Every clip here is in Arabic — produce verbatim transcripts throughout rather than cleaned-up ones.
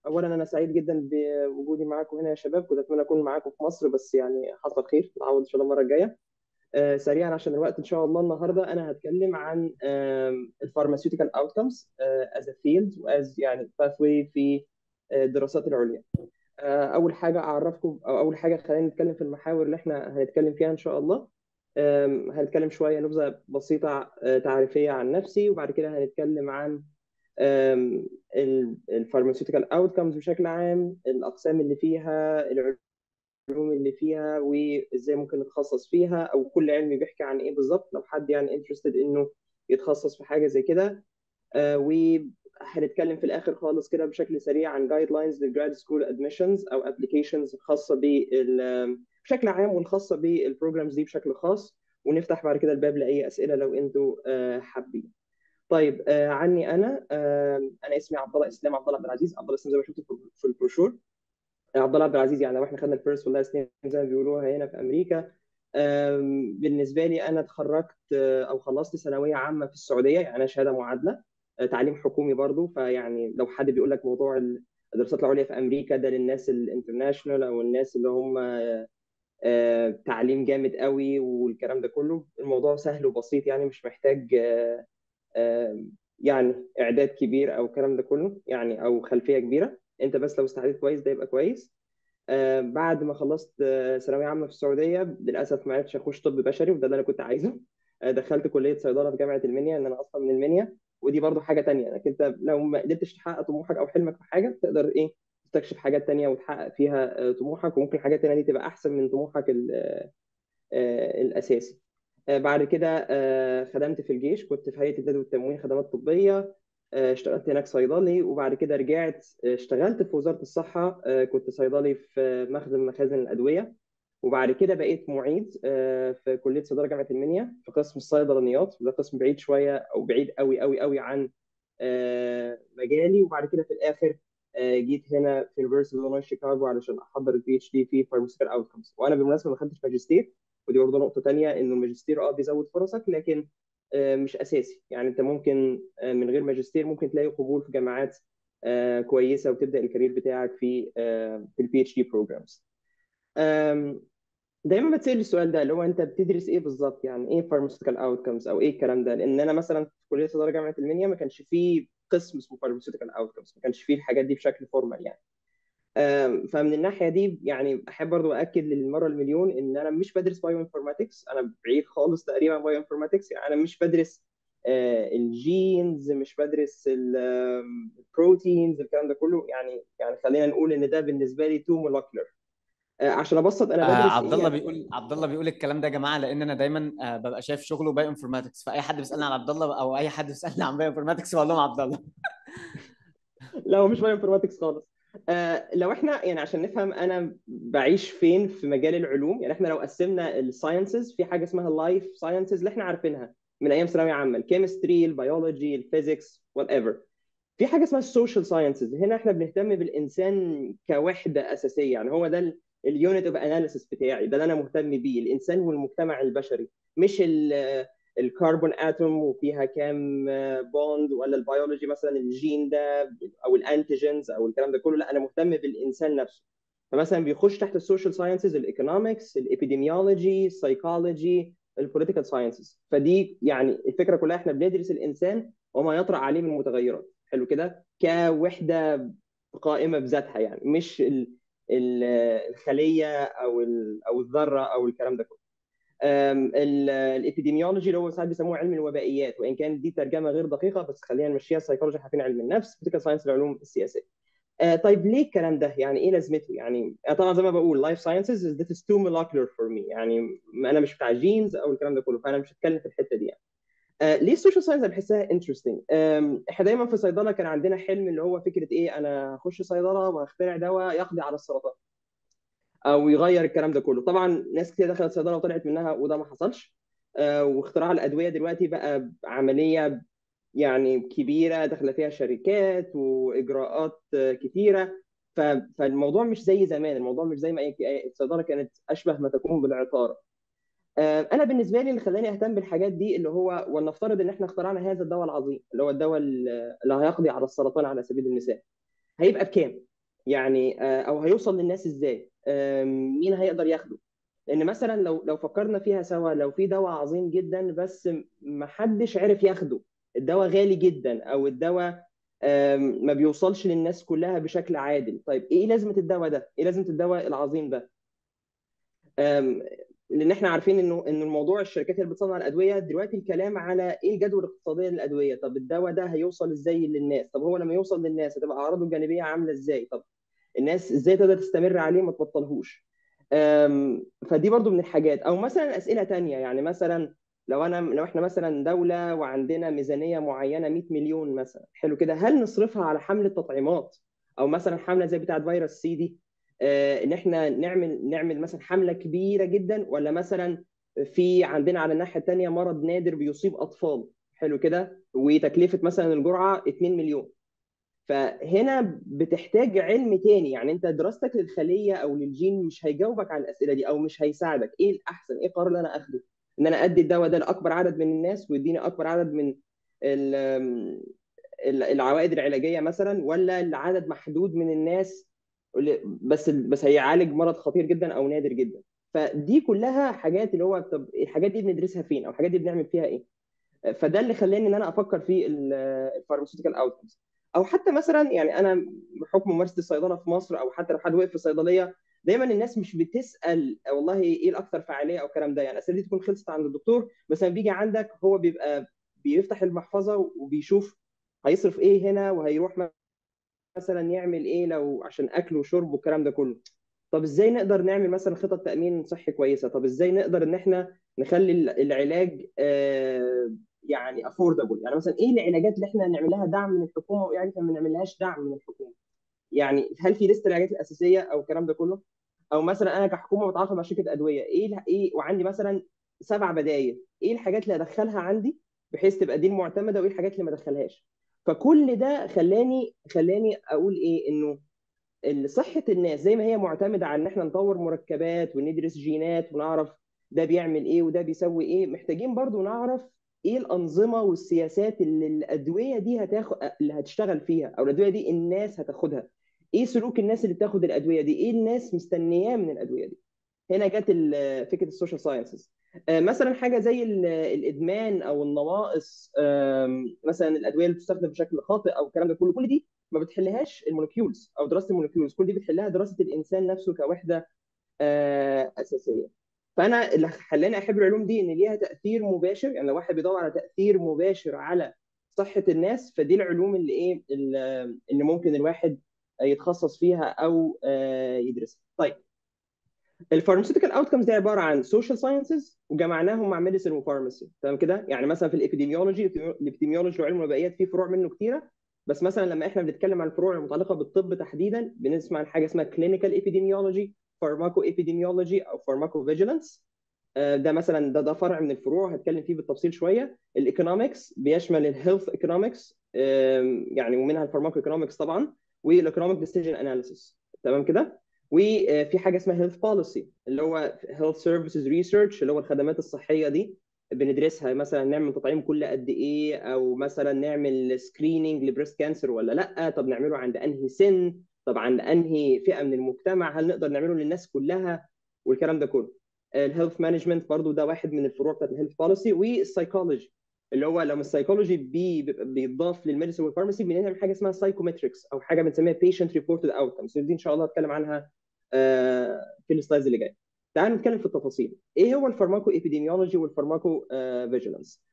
اولا انا سعيد جدا بوجودي معاكم هنا يا شباب. كنت اتمنى اكون معاكم في مصر، بس يعني حصل خير، نتعوض ان شاء الله المره الجايه. آه، سريعا عشان الوقت ان شاء الله. النهارده انا هتكلم عن الفارماسيوتيكال اوتكمز از ا فيلد واز يعني باثوي في آه، الدراسات العليا. آه، اول حاجه اعرفكم، او اول حاجه خلينا نتكلم في المحاور اللي احنا هنتكلم فيها ان شاء الله. آم، هنتكلم شويه نبذه بسيطه آه، تعريفيه عن نفسي، وبعد كده هنتكلم عن الفارماسيوتيكال اوتكمز بشكل عام، الاقسام اللي فيها، العلوم اللي فيها، وازاي ممكن نتخصص فيها، او كل علم بيحكي عن ايه بالظبط لو حد يعني انترستد انه يتخصص في حاجه زي كده. آه، وهنتكلم في الاخر خالص كده بشكل سريع عن جايد لاينز للجراد سكول ادميشنز او ابلكيشنز خاصه بال بشكل عام، والخاصه بالبروجرامز دي بشكل خاص. ونفتح بعد كده الباب لاي اسئله لو انتوا آه، حابين. طيب، آه عني انا آه انا اسمي عبد الله اسلام، عبد الله عبد العزيز، عبد الله اسلام زي ما شفتوا في في البروشور. آه، عبد الله عبد العزيز، يعني لو احنا خدنا الفيرست واللاست نيم زي ما بيقولوها هنا في امريكا. آم، بالنسبه لي انا اتخرجت آه، او خلصت ثانويه عامه في السعوديه، يعني انا شهاده معادله، آه، تعليم حكومي برضو. فيعني لو حد بيقول لك موضوع الدراسات العليا في امريكا ده للناس الانترناشونال او الناس اللي هم آه، تعليم جامد قوي والكلام ده كله، الموضوع سهل وبسيط، يعني مش محتاج آه، آه، يعني اعداد كبير او الكلام ده كله، يعني او خلفيه كبيره. انت بس لو استعديت كويس ده يبقى كويس. آه، بعد ما خلصت آه، ثانويه عامه في السعوديه، للاسف ما عرفتش اخش طب بشري، وده اللي انا كنت عايزه. آه، دخلت كليه صيدله في جامعه المنيا، ان انا اصلا من المنيا. ودي برضو حاجه تانية، انك انت لو ما قدرتش تحقق طموحك او حلمك في حاجه، تقدر ايه تستكشف حاجات تانية وتحقق فيها آه، طموحك، وممكن الحاجات التانية دي تبقى احسن من طموحك آه، الاساسي. آه، بعد كده آه، خدمت في الجيش، كنت في هيئه التدريب والتموين خدمات طبيه. آه، اشتغلت هناك صيدلي، وبعد كده رجعت آه، اشتغلت في وزاره الصحه. آه، كنت صيدلي في مخزن مخازن الادويه. وبعد كده بقيت معيد آه، في كليه صيدله جامعه المنيا في قسم الصيدلانيات، وده قسم بعيد شويه او بعيد قوي قوي قوي عن آه، مجالي. وبعد كده في الاخر آه، جيت هنا في يونيفرسيتي اوف illinois شيكاغو علشان احضر البي اتش دي في فارماسيوتيكال اوتكمز. وانا بالمناسبه ما خدتش ماجستير، ودي برضه نقطه تانيه، انه الماجستير اه بيزود فرصك، لكن آه، مش اساسي. يعني انت ممكن آه، من غير ماجستير ممكن تلاقي قبول في جامعات آه، كويسه، وتبدا الكارير بتاعك في آه، في البي اتش دي بروجرامز. دايما بتسأل السؤال ده، اللي هو انت بتدرس ايه بالظبط؟ يعني ايه pharmaceutical outcomes او ايه الكلام ده؟ لان انا مثلا في كليه صيدله جامعه المنيا ما كانش فيه قسم اسمه pharmaceutical outcomes، ما كانش فيه الحاجات دي بشكل فورمال يعني. آم، فمن الناحيه دي يعني احب برضو اكد للمره المليون ان انا مش بدرس بايو انفورماتكس، انا بعيد خالص تقريبا بايو انفورماتكس. يعني انا مش بدرس آه، الجينز، مش بدرس البروتينز، الكلام ده كله. يعني يعني خلينا نقول ان ده بالنسبه لي تو مولكيولر. عشان ابسط انا آه بدرس عبد ايه الله انا. بيقول عبد الله بيقول الكلام ده يا جماعه، لان انا دايما آه ببقى شايف شغله بايو انفورماتكس، فاي حد بيسالني عن عبد الله او اي حد بيسالني عن بايو انفورماتكس بقول لهم عبد الله. لا، هو مش بايو انفورماتكس خالص. آه لو احنا يعني عشان نفهم انا بعيش فين في مجال العلوم، يعني احنا لو قسمنا الساينسز في حاجه اسمها اللايف ساينسز اللي احنا عارفينها من ايام ثانويه عامه، الكيمستري، البيولوجي، الفيزيكس، وات ايفر. في حاجه اسمها السوشيال ساينسز، هنا احنا بنهتم بالانسان كوحده اساسيه، يعني هو ده اليونت اوف اناليسيس بتاعي، ده اللي انا مهتم بيه، الانسان والمجتمع البشري. مش الكربون اتوم وفيها كام بوند، ولا البيولوجي مثلا الجين ده او الانتيجينز او الكلام ده كله. لا، انا مهتم بالانسان نفسه. فمثلا بيخش تحت السوشيال ساينسز الايكونومكس، الابيديميولوجي، السايكولوجي، البوليتيكال ساينسز. فدي يعني الفكره كلها، احنا بندرس الانسان وما يطرأ عليه من متغيرات، حلو كده، كوحده قائمه بذاتها، يعني مش ال ال الخليه او ال او الذره او الكلام ده كله. الابيديميولوجي اللي هو ساعات بيسموه علم الوبائيات، وان كان دي ترجمه غير دقيقه، بس خلينا نمشيها. السيكولوجي احنا عارفين علم النفس، بوليتيكال ساينس العلوم السياسيه. آه طيب ليه الكلام ده؟ يعني ايه لازمته؟ يعني أنا طبعا زي ما بقول لايف ساينسز this is too molecular for me، يعني انا مش بتاع جينز او الكلام ده كله، فانا مش هتكلم في الحته دي يعني. آه ليه السوشيال ساينس بحسها انترستنج؟ احنا دايما في صيدله كان عندنا حلم، اللي هو فكره ايه، انا هخش صيدله وهخترع دواء يقضي على السرطان او يغير الكلام ده كله. طبعا ناس كتير دخلت صيدله وطلعت منها، وده ما حصلش. آه واختراع الادويه دلوقتي بقى عمليه يعني كبيره، داخله فيها شركات واجراءات آه، كتيره. ف- فالموضوع مش زي زمان، الموضوع مش زي ما أي- الصيدله كانت اشبه ما تكون بالعطاره. آه، انا بالنسبه لي اللي خلاني اهتم بالحاجات دي، اللي هو ولنفترض ان احنا اخترعنا هذا الدواء العظيم، اللي هو الدواء اللي هيقضي على السرطان على سبيل المثال، هيبقى بكام؟ يعني آه، او هيوصل للناس ازاي؟ آم، مين هيقدر ياخده؟ لان مثلا لو لو فكرنا فيها سوا، لو في دواء عظيم جدا بس ما حدش عرف ياخده، الدواء غالي جدا او الدواء آم، ما بيوصلش للناس كلها بشكل عادل، طيب ايه لازمة الدواء ده؟ ايه لازمة الدواء العظيم ده؟ آم، لان احنا عارفين انه ان الموضوع الشركات اللي بتصنع الادويه دلوقتي الكلام على ايه الجدوى الاقتصاديه للادويه. طب الدواء ده هيوصل ازاي للناس؟ طب هو لما يوصل للناس هتبقى اعراضه الجانبيه عامله ازاي؟ طب الناس ازاي تقدر تستمر عليه ما تبطلهوش؟ أم، فدي برضو من الحاجات. او مثلا اسئله تانية، يعني مثلا لو انا لو احنا مثلا دوله وعندنا ميزانيه معينه مية مليون مثلا، حلو كده، هل نصرفها على حمله تطعيمات او مثلا حمله زي بتاعه فيروس سي دي، آه، ان احنا نعمل نعمل مثلا حمله كبيره جدا، ولا مثلا في عندنا على الناحيه الثانيه مرض نادر بيصيب اطفال، حلو كده، وتكلفه مثلا الجرعه اتنين مليون؟ فهنا بتحتاج علم تاني، يعني انت دراستك للخليه او للجين مش هيجاوبك على الاسئله دي او مش هيساعدك. ايه الاحسن؟ ايه القرار اللي انا اخده؟ ان انا ادي الدواء ده لاكبر عدد من الناس ويديني اكبر عدد من ال- ال- العوائد العلاجيه مثلا، ولا لعدد محدود من الناس بس بس هيعالج مرض خطير جدا او نادر جدا؟ فدي كلها حاجات اللي هو طب الحاجات دي بندرسها فين، او الحاجات دي بنعمل فيها ايه؟ فده اللي خلاني ان انا افكر في الفارماسيوتيكال اوتكمز. او حتى مثلا يعني انا بحكم ممارسه الصيدله في مصر، او حتى لو حد وقف في صيدليه، دايما الناس مش بتسال والله ايه الاكثر فعاليه او الكلام ده، يعني الاسئله دي تكون خلصت عند الدكتور، بس لما بيجي عندك هو بيبقى بيفتح المحفظه وبيشوف هيصرف ايه هنا، وهيروح مثلا يعمل ايه لو عشان اكل وشرب والكلام ده كله. طب ازاي نقدر نعمل مثلا خطط تامين صحي كويسه؟ طب ازاي نقدر ان احنا نخلي العلاج آه يعني افوردبل؟ يعني مثلا ايه العلاجات اللي احنا نعمل لها دعم من الحكومه، وايه العلاجات اللي ما نعملهاش دعم من الحكومه؟ يعني هل في لسه العلاجات الاساسيه او الكلام ده كله؟ او مثلا انا كحكومه بتعاقد مع شركه ادويه، ايه ايه وعندي مثلا سبع بدائل، ايه الحاجات اللي ادخلها عندي بحيث تبقى دي المعتمده، وايه الحاجات اللي ما ادخلهاش؟ فكل ده خلاني خلاني اقول ايه، انه صحة الناس زي ما هي معتمدة على ان احنا نطور مركبات وندرس جينات ونعرف ده بيعمل ايه وده بيسوي ايه، محتاجين برضو نعرف ايه الأنظمة والسياسات اللي الأدوية دي هتاخد اللي هتشتغل فيها، او الأدوية دي الناس هتاخدها، ايه سلوك الناس اللي بتاخد الأدوية دي، ايه الناس مستنياه من الأدوية دي. هنا جت ال- فكره السوشيال ساينسز. مثلا حاجه زي ال- الادمان او النواقص، آم، مثلا الادويه اللي بتستخدم بشكل خاطئ او الكلام ده كله، كل دي ما بتحلهاش المولكيولز او دراسه المولكيولز، كل دي بتحلها دراسه الانسان نفسه كوحده آه، اساسيه. فانا اللي خلاني احب العلوم دي ان ليها تاثير مباشر، يعني لو واحد بيدور على تاثير مباشر على صحه الناس، فدي العلوم اللي ايه اللي اللي ممكن الواحد يتخصص فيها او آه، يدرسها. طيب الفارماسيوتيكال اوتكمز دي عباره عن سوشيال ساينسز وجمعناهم مع ميديسن وفارماسي، تمام كده؟ يعني مثلا في الابيديميولوجي، الابيديميولوجي وعلم الوبائيات في فروع منه كتيره، بس مثلا لما احنا بنتكلم عن الفروع المتعلقه بالطب تحديدا بنسمع عن حاجه اسمها كلينيكال ابيديميولوجي، فارماكو ابيديميولوجي او فارماكو فيجيلانس. ده مثلا ده ده فرع من الفروع هتكلم فيه بالتفصيل شويه. الايكونومكس بيشمل الهيلث ايكونومكس، يعني ومنها الفارماكو ايكونومكس طبعا، والايكونوميك ديسيجن اناليسيس، تمام كده؟ وفي حاجه اسمها هيلث بوليسي اللي هو هيلث سيرفيسز ريسيرش، اللي هو الخدمات الصحيه دي بندرسها، مثلا نعمل تطعيم كل قد ايه، او مثلا نعمل سكريننج لبريست كانسر ولا لا، طب نعمله عند انهي سن، طب عند انهي فئه من المجتمع، هل نقدر نعمله للناس كلها، والكلام ده كله. الهيلث مانجمنت برضو ده واحد من الفروع بتاعت الهيلث بوليسي. والسايكولوجي اللي هو لما السايكولوجي بي بيضاف للميديسن والفارماسي بنعمل حاجه اسمها سايكومتريكس او حاجه بنسميها بيشنت ريبورتد اوتكمز، دي ان شاء الله هتكلم عنها آه، في السلايدز اللي جايه. تعالوا نتكلم في التفاصيل. ايه هو الفارماكو ابيديميولوجي والفارماكو فيجيلانس؟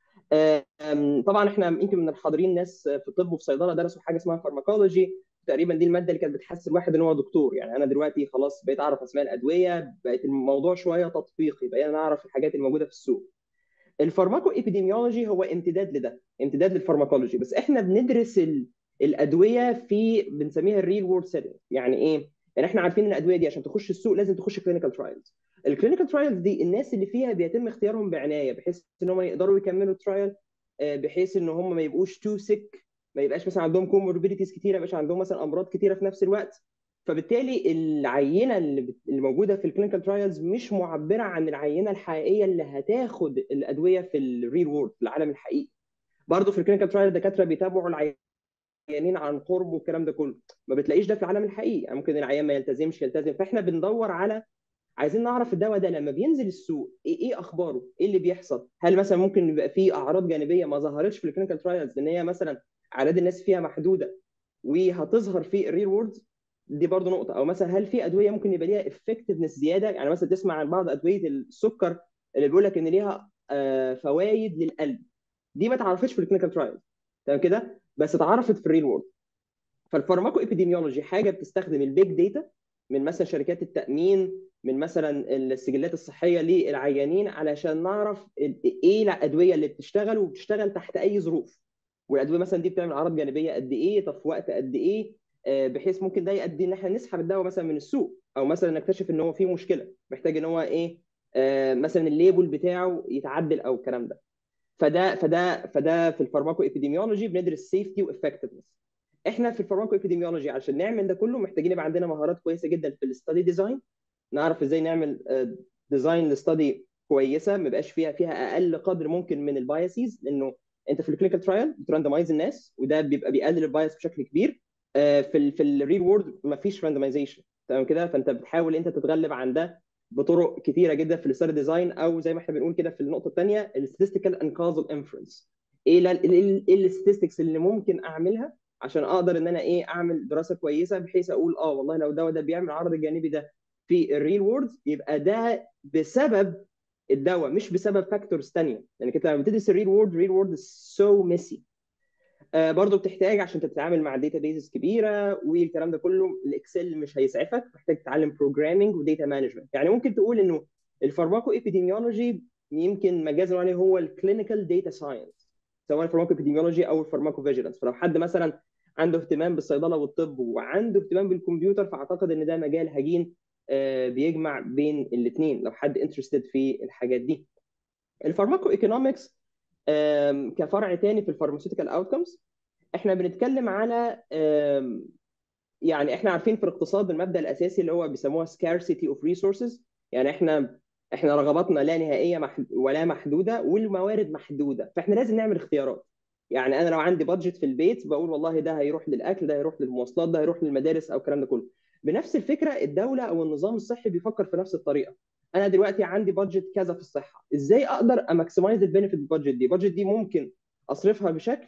طبعا احنا يمكن من الحاضرين ناس في الطب وفي صيدله درسوا حاجه اسمها فارماكولوجي، تقريبا دي الماده اللي كانت بتحسس الواحد ان هو دكتور. يعني انا دلوقتي خلاص بقيت اعرف اسماء الادويه، بقت الموضوع شويه تطبيقي، بقينا نعرف الحاجات الموجوده في السوق. الفارماكو ابيديميولوجي هو امتداد لده، امتداد للفارماكولوجي، بس احنا بندرس ال... الادويه في بنسميها الريل وورد سيتنج. يعني ايه؟ يعني احنا عارفين ان الادويه دي عشان تخش السوق لازم تخش كلينيكال ترايلز. الكلينيكال ترايلز دي الناس اللي فيها بيتم اختيارهم بعنايه بحيث ان هم يقدروا يكملوا الترايل، بحيث ان هم ما يبقوش تو سيك، ما يبقاش مثلا عندهم كوموربيديتيز كتيره، ما يبقاش عندهم مثلا امراض كتيره في نفس الوقت. فبالتالي العينه اللي بت- اللي موجوده في الكلينيكال ترايلز مش معبره عن العينه الحقيقيه اللي هتاخد الادويه في الريل وورد، في العالم الحقيقي. برضه في الكلينيكال ترايل الدكاتره بيتابعوا العينه العيانين عن قرب والكلام ده كله. ما بتلاقيش ده في العالم الحقيقي، يعني ممكن العيان ما يلتزمش يلتزم. فاحنا بندور على، عايزين نعرف الدواء ده لما بينزل السوق ايه ايه اخباره، ايه اللي بيحصل. هل مثلا ممكن يبقى فيه اعراض جانبيه ما ظهرتش في الكلينيكال ترايلز لان هي مثلا اعداد الناس فيها محدوده وهتظهر في الريل وورد؟ دي برضو نقطه. او مثلا هل في ادويه ممكن يبقى ليها افكتفنس زياده، يعني مثلا تسمع عن بعض ادويه السكر اللي بيقول لك ان ليها فوائد للقلب، دي ما تعرفتش في الكلينيكال ترايلز، تمام كده، بس اتعرفت في الريل وورد. فالفارماكو ابيديميولوجي حاجه بتستخدم البيج داتا من مثلا شركات التامين، من مثلا السجلات الصحيه للعيانين، علشان نعرف ايه الادويه اللي بتشتغل وبتشتغل تحت اي ظروف، والادويه مثلا دي بتعمل اعراض جانبيه قد ايه، طب في وقت قد ايه، آه، بحيث ممكن ده يؤدي ان احنا نسحب الدواء مثلا من السوق، او مثلا نكتشف ان هو فيه مشكله محتاج ان هو ايه، آه، مثلا الليبل بتاعه يتعدل او الكلام ده. فده فده فده في الفارماكو ابيديميولوجي بندرس سيفتي وافكتفنس. احنا في الفارماكو ابيديميولوجي عشان نعمل ده كله محتاجين يبقى عندنا مهارات كويسه جدا في الاستادي ديزاين، نعرف ازاي نعمل ديزاين لستادي كويسه ما يبقاش فيها فيها اقل قدر ممكن من البايسز، لانه انت في الكلينيكال ترايل بتراندمايز الناس وده بيبقى بيقلل البايس بشكل كبير. آه، في ال في الريل وورد ما فيش راندمايزيشن، تمام كده، فانت بتحاول انت تتغلب عن ده بطرق كتيره جدا في الاستادي ديزاين، او زي ما احنا بنقول كده في النقطه الثانيه الستاتستيكال اند كازال انفرنس. ايه ايه الستاتستكس اللي ممكن اعملها عشان اقدر ان انا ايه اعمل دراسه كويسه بحيث اقول اه والله لو الدواء ده بيعمل العرض الجانبي ده في الريل وورد يبقى ده بسبب الدواء مش بسبب فاكتورز ثانيه، لانك انت لما بتدرس الريل وورد الريل وورد سو ميسي. آه برضه بتحتاج عشان تتعامل مع داتا بيزز كبيره والكلام ده كله، الاكسل مش هيسعفك، محتاج تتعلم بروجرامنج وداتا مانجمنت. يعني ممكن تقول انه الفارماكو ابيديميولوجي يمكن مجازا عليه هو الكلينيكال داتا ساينس، سواء الفارماكو ابيديميولوجي او الفارماكو فيجيلانس. فلو حد مثلا عنده اهتمام بالصيدله والطب وعنده اهتمام بالكمبيوتر فاعتقد ان ده مجال هجين آه بيجمع بين الاثنين لو حد انترستد في الحاجات دي. الفارماكو ايكونومكس كفرع تاني في الفارماسيوتيكال اوتكمز، احنا بنتكلم على آم، يعني احنا عارفين في الاقتصاد المبدأ الاساسي اللي هو بيسموها scarcity of resources، يعني احنا احنا رغباتنا لا نهائيه محد ولا محدوده والموارد محدوده، فاحنا لازم نعمل اختيارات. يعني انا لو عندي بادجت في البيت بقول والله ده هيروح للاكل، ده هيروح للمواصلات، ده هيروح للمدارس او الكلام ده كله. بنفس الفكره الدوله او النظام الصحي بيفكر في نفس الطريقه. انا دلوقتي عندي بادجت كذا في الصحه، ازاي اقدر اماكسمايز البينفيت البادجت دي؟ البادجت دي ممكن اصرفها بشكل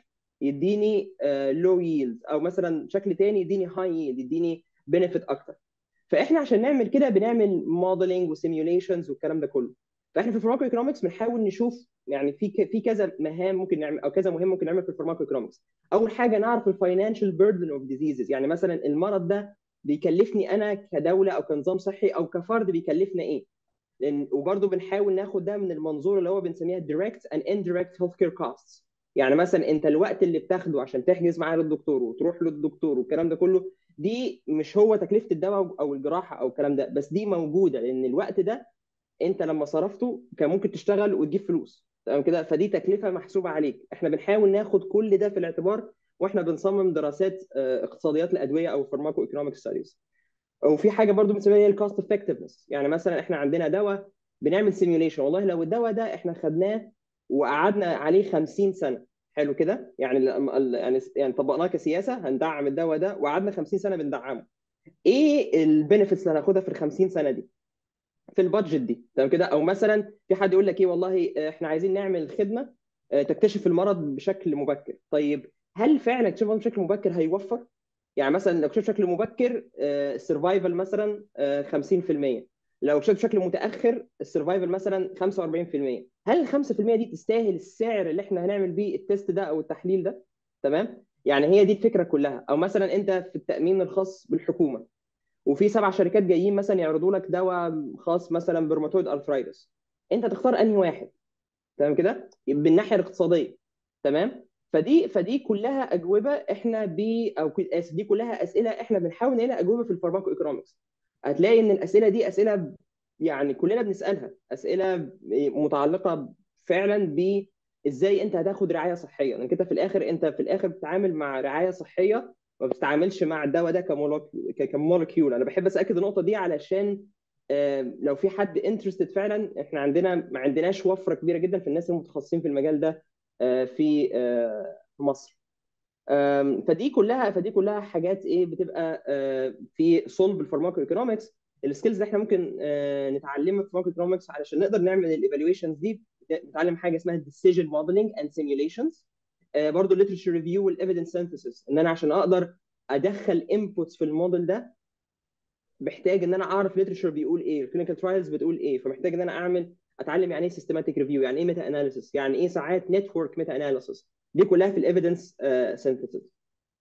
يديني لو ييلد، او مثلا شكل تاني يديني هاي ييلد، يديني بنفيت اكتر. فاحنا عشان نعمل كده بنعمل موديلنج وسيميوليشنز والكلام ده كله. فاحنا في الفارماكو ايكونومكس بنحاول نشوف يعني في ك- في كذا مهام ممكن نعمل او كذا مهم ممكن نعمل في الفارماكو ايكونومكس. اول حاجه نعرف الفاينانشال بيردن اوف ديزيزز، يعني مثلا المرض ده بيكلفني انا كدوله او كنظام صحي او كفرد بيكلفنا ايه. لان وبرضه بنحاول ناخد ده من المنظور اللي هو بنسميها direct and indirect healthcare costs. يعني مثلا انت الوقت اللي بتاخده عشان تحجز معاه للدكتور وتروح للدكتور والكلام ده كله، دي مش هو تكلفه الدواء او الجراحه او الكلام ده بس، دي موجوده لان الوقت ده انت لما صرفته كان ممكن تشتغل وتجيب فلوس، تمام كده، فدي تكلفه محسوبه عليك. احنا بنحاول ناخد كل ده في الاعتبار واحنا بنصمم دراسات آه، اقتصاديات الادويه او فارماكو ايكونوميك ستاديز. وفي حاجه برضو بنسميها الكوست افكتفنس، يعني مثلا احنا عندنا دواء بنعمل سيميوليشن، والله لو الدواء ده احنا خدناه وقعدنا عليه خمسين سنه، حلو كده، يعني ال- ال- يعني يعني طبقناه كسياسه هندعم الدواء ده وقعدنا خمسين سنه بندعمه، ايه البنفيتس اللي هناخدها في ال خمسين سنه دي في البادجت دي، تمام كده. او مثلا في حد يقول لك ايه والله احنا عايزين نعمل خدمه آه، تكتشف المرض بشكل مبكر، طيب هل فعلا اكتشاف المرض بشكل مبكر هيوفر؟ يعني مثلا لو اكتشف بشكل مبكر السرفايفل مثلا آه، خمسين في المية، لو اكتشف بشكل متاخر السرفايفل مثلا خمسة واربعين في المية، هل ال خمسة في المية دي تستاهل السعر اللي احنا هنعمل بيه التيست ده او التحليل ده؟ تمام، يعني هي دي الفكره كلها. او مثلا انت في التامين الخاص بالحكومه وفي سبع شركات جايين مثلا يعرضوا لك دواء خاص مثلا بروماتويد ارثرايتس، انت تختار انهي واحد؟ تمام كده بالناحيه الاقتصاديه، تمام. فدي فدي كلها اجوبه احنا ب او ك- آسف، دي كلها اسئله احنا بنحاول نلاقي اجوبه في الفارماكو ايكونومكس. هتلاقي ان الاسئله دي اسئله يعني كلنا بنسالها، اسئله متعلقه فعلا ب ازاي انت هتاخد رعايه صحيه، لانك انت في الاخر انت في الاخر بتتعامل مع رعايه صحيه، ما بتتعاملش مع الدواء ده كمولك- ك- كمولكيول. انا بحب بس اكد النقطه دي علشان آه، لو في حد انترستد فعلا، احنا عندنا ما عندناش وفره كبيره جدا في الناس المتخصصين في المجال ده آه، في آه، في مصر. أم، فدي كلها فدي كلها حاجات ايه بتبقى آه، في صلب الفارماكو ايكونومكس. السكيلز اللي احنا ممكن آه، نتعلمها في الفارماكو ايكونومكس علشان نقدر نعمل الايفالويشنز دي. بنتعلم حاجه اسمها decision modeling and simulations. آه، برضو literature review والايفيدنس synthesis، ان انا عشان اقدر ادخل inputs في الموديل ده محتاج ان انا اعرف literature بيقول ايه، الكلينيكال ترايلز بتقول ايه، فمحتاج ان انا اعمل اتعلم يعني ايه systematic review، يعني ايه ميتا اناليسيس، يعني ايه ساعات نتورك ميتا اناليسيس. دي كلها في الايفيدنس synthesis.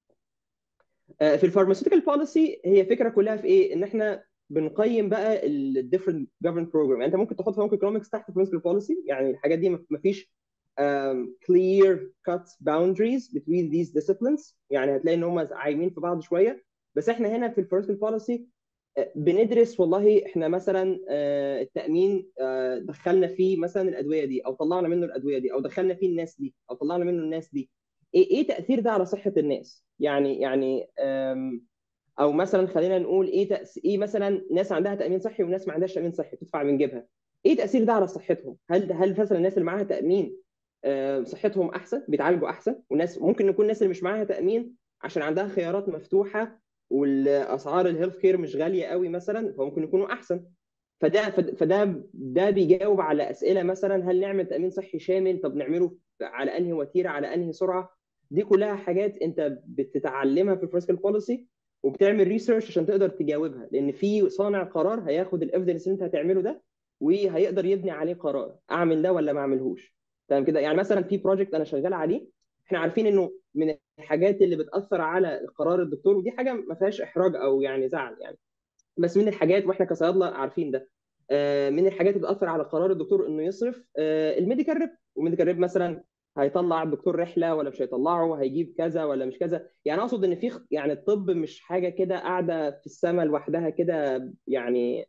آه، في الفارماسيوتيكال بوليسي هي فكره كلها في ايه؟ ان احنا بنقيم بقى الديفرنت جفرمنت بروجرام. يعني انت ممكن تحط فارماكو ايكونومكس تحت فارماسيوتيكال بوليسي، يعني الحاجات دي ما فيش um, clear cut boundaries between these disciplines، يعني هتلاقي ان هم عايمين في بعض شويه. بس احنا هنا في الفارماسيوتيكال بوليسي بندرس والله احنا مثلا آه، التامين آه، دخلنا فيه مثلا الادويه دي، او طلعنا منه الادويه دي، او دخلنا فيه الناس دي، او طلعنا منه الناس دي. ايه ايه تاثير ده على صحه الناس؟ يعني يعني آم، او مثلا خلينا نقول ايه تأس... ايه مثلا ناس عندها تامين صحي وناس ما عندهاش تامين صحي بتدفع من جيبها. ايه تاثير ده على صحتهم؟ هل هل مثلا الناس اللي معاها تامين آه، صحتهم احسن، بيتعالجوا احسن، وناس ممكن يكون الناس اللي مش معاها تامين عشان عندها خيارات مفتوحه والاسعار الهيلث كير مش غاليه قوي مثلا، فممكن يكونوا احسن. فده فد- فده ده بيجاوب على اسئله مثلا هل نعمل تامين صحي شامل؟ طب نعمله على انهي وتيره، على انهي سرعه؟ دي كلها حاجات انت بتتعلمها في الفيسكال بوليسي، وبتعمل ريسيرش عشان تقدر تجاوبها، لان في صانع قرار هياخد الايفيدنس اللي انت هتعمله ده وهيقدر يبني عليه قرار اعمل ده ولا ما اعملهوش. تمام كده؟ يعني مثلا في بروجكت انا شغال عليه، احنا عارفين انه من الحاجات اللي بتاثر على قرار الدكتور، ودي حاجه ما فيهاش احراج او يعني زعل يعني، بس من الحاجات واحنا كصيادله عارفين ده، آه، من الحاجات اللي بتاثر على قرار الدكتور انه يصرف آه، الميديكال ريب. والميديكال ريب مثلا هيطلع الدكتور رحله ولا مش هيطلعه، هيجيب كذا ولا مش كذا. يعني اقصد ان في يعني الطب مش حاجه كده قاعده في السماء لوحدها كده يعني،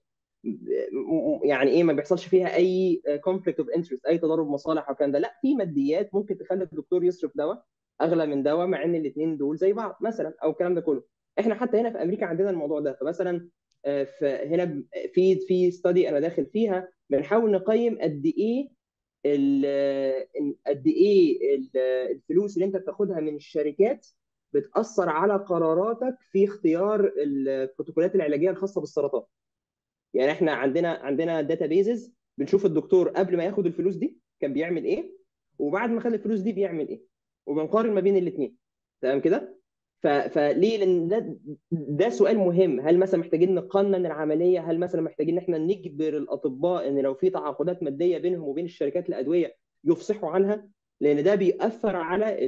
يعني ايه ما بيحصلش فيها اي كونفليكت اوف انترست، اي تضارب مصالح او الكلام ده. لا، في ماديات ممكن تخلي الدكتور يصرف دواء اغلى من دواء مع ان الاثنين دول زي بعض مثلا، او الكلام ده كله. احنا حتى هنا في امريكا عندنا الموضوع ده. فمثلا آه، هنا في في ستادي انا داخل فيها بنحاول نقيم قد ايه ال- قد ايه ال- الفلوس اللي انت بتاخدها من الشركات بتاثر على قراراتك في اختيار البروتوكولات العلاجيه الخاصه بالسرطان. يعني احنا عندنا عندنا داتا بيزز بنشوف الدكتور قبل ما ياخد الفلوس دي كان بيعمل ايه، وبعد ما خد الفلوس دي بيعمل ايه، وبنقارن ما بين الاثنين. تمام كده؟ ف... فليه؟ لان ده ده سؤال مهم. هل مثلا محتاجين نقنن العمليه؟ هل مثلا محتاجين ان احنا نجبر الاطباء ان لو في تعاقدات ماديه بينهم وبين الشركات الادويه يفصحوا عنها؟ لان ده بيأثر على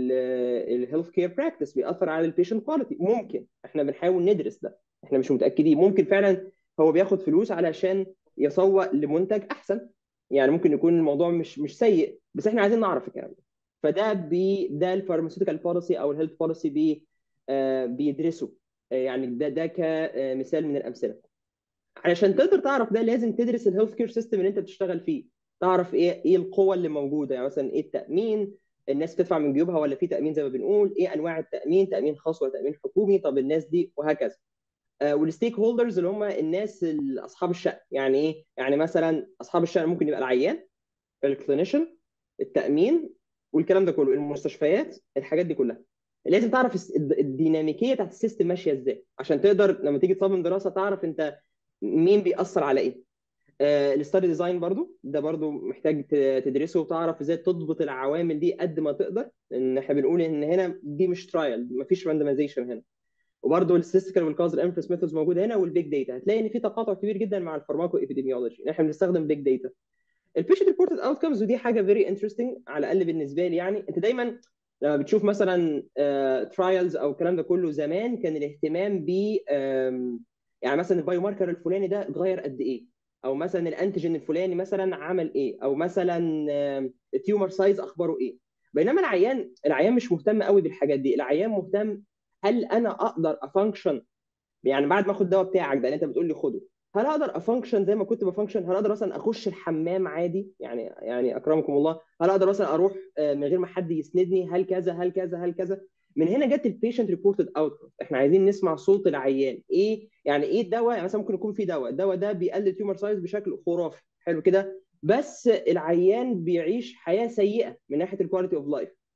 الهيلث كير براكتس، بيأثر على البيشنت كواليتي. ممكن احنا بنحاول ندرس ده، احنا مش متأكدين، ممكن فعلا هو بياخد فلوس علشان يسوق لمنتج احسن. يعني ممكن يكون الموضوع مش مش سيء، بس احنا عايزين نعرف الكلام ده. فده بي ده الفارماسيوتيكال بوليسي او الهيلث بوليسي بي آه بيدرسوا. آه يعني ده ده كمثال من الامثله. علشان تقدر تعرف ده لازم تدرس الهيلث كير سيستم اللي انت بتشتغل فيه، تعرف ايه ايه القوى اللي موجوده. يعني مثلا ايه التامين، الناس بتدفع من جيوبها ولا في تامين زي ما بنقول، ايه انواع التامين، تامين خاص ولا تامين حكومي، طب الناس دي وهكذا. والستيك هولدرز اللي هم الناس اصحاب الشأن. يعني ايه؟ يعني مثلا اصحاب الشأن ممكن يبقى العيان، الكلينيشن، التامين، والكلام ده كله، المستشفيات، الحاجات دي كلها. لازم تعرف الس- الد- الديناميكيه بتاعت السيستم ماشيه ازاي عشان تقدر لما تيجي تصمم دراسه تعرف انت مين بيأثر على ايه. الاستادي ديزاين برضو ده برضو محتاج ت- تدرسه وتعرف ازاي تضبط العوامل دي قد ما تقدر، ان احنا بنقول ان هنا دي مش ترايل، مفيش راندمايزيشن هنا. وبرضه الستاتستيكال والكاوزال انفرنس ميثودز موجوده هنا، والبيج داتا. هتلاقي ان في تقاطع كبير جدا مع الفارماكو ابيديميولوجي، احنا بنستخدم بيج داتا. البيشنت ريبورتد اوتكمز، ودي حاجه فيري انترستنج على الاقل بالنسبه لي. يعني انت دايما لما بتشوف مثلا ترايلز او الكلام ده كله، زمان كان الاهتمام ب آم، يعني مثلا البايو ماركر الفلاني ده اتغير قد ايه، او مثلا الانتيجين الفلاني مثلا عمل ايه، او مثلا التيومر سايز اخباره ايه. بينما العيان العيان مش مهتم قوي بالحاجات دي. العيان مهتم هل انا اقدر افانكشن، يعني بعد ما اخد الدواء بتاعك ده اللي انت بتقول لي خده، هل اقدر افانكشن زي ما كنت بفانكشن؟ هل اقدر مثلا اخش الحمام عادي؟ يعني يعني اكرمكم الله، هل اقدر مثلا اروح آه، من غير ما حد يسندني؟ هل كذا هل كذا هل كذا؟ من هنا جت البيشنت ريبورتد اوتكم. احنا عايزين نسمع صوت العيان. ايه يعني ايه الدواء؟ يعني مثلا ممكن يكون في دواء، الدواء ده بيقلل تيومر سايز بشكل خرافي، حلو كده، بس العيان بيعيش حياه سيئه من ناحيه الكواليتي اوف لايف.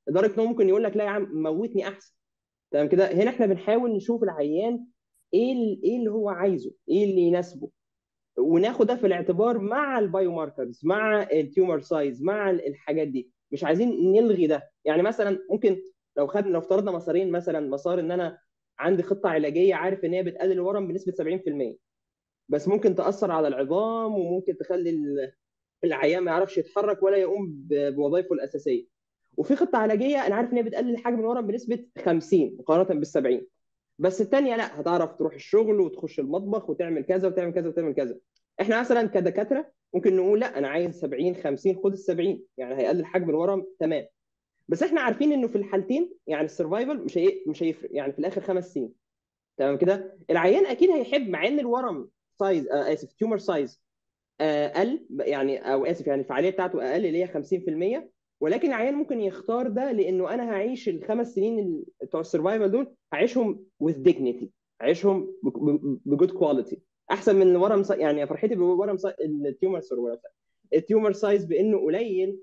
لدرجه ان هو ممكن يقول لك لا يا عم موتني احسن. تمام كده. هنا احنا بنحاول نشوف العيان ايه ال- ايه اللي هو عايزه، ايه اللي يناسبه، وناخد ده في الاعتبار مع البايو ماركرز، مع التيومر سايز، مع ال- الحاجات دي. مش عايزين نلغي ده. يعني مثلا ممكن لو خدنا لو افترضنا مسارين، مثلا مسار ان انا عندي خطه علاجيه عارف ان هي بتقلل الورم بنسبه سبعين في المية، بس ممكن تاثر على العظام وممكن تخلي ال- العيان ما يعرفش يتحرك ولا يقوم ب- بوظائفه الاساسيه. وفي خطه علاجيه انا عارف ان هي بتقلل حجم الورم بنسبه خمسين مقارنه بال سبعين، بس الثانيه لا، هتعرف تروح الشغل وتخش المطبخ وتعمل كذا وتعمل كذا وتعمل كذا. احنا مثلا كدكاتره ممكن نقول لا انا عايز سبعين خمسين، خد ال سبعين يعني هيقلل حجم الورم تمام. بس احنا عارفين انه في الحالتين يعني السرفايفل مش هي... مش هيفرق، يعني في الاخر خمس سنين. تمام كده. العيان اكيد هيحب، مع ان الورم سايز آه اسف تيومر سايز اقل يعني، او اسف يعني الفعاليه بتاعته اقل اللي هي خمسين في المية، ولكن العيان ممكن يختار ده لانه انا هعيش الخمس سنين ال- بتوع السرفايفل دول هعيشهم with dignity، هعيشهم بجود كواليتي احسن من ورم سا... يعني فرحتي بورم سا... التيومر سايز، التيومر سايز بانه قليل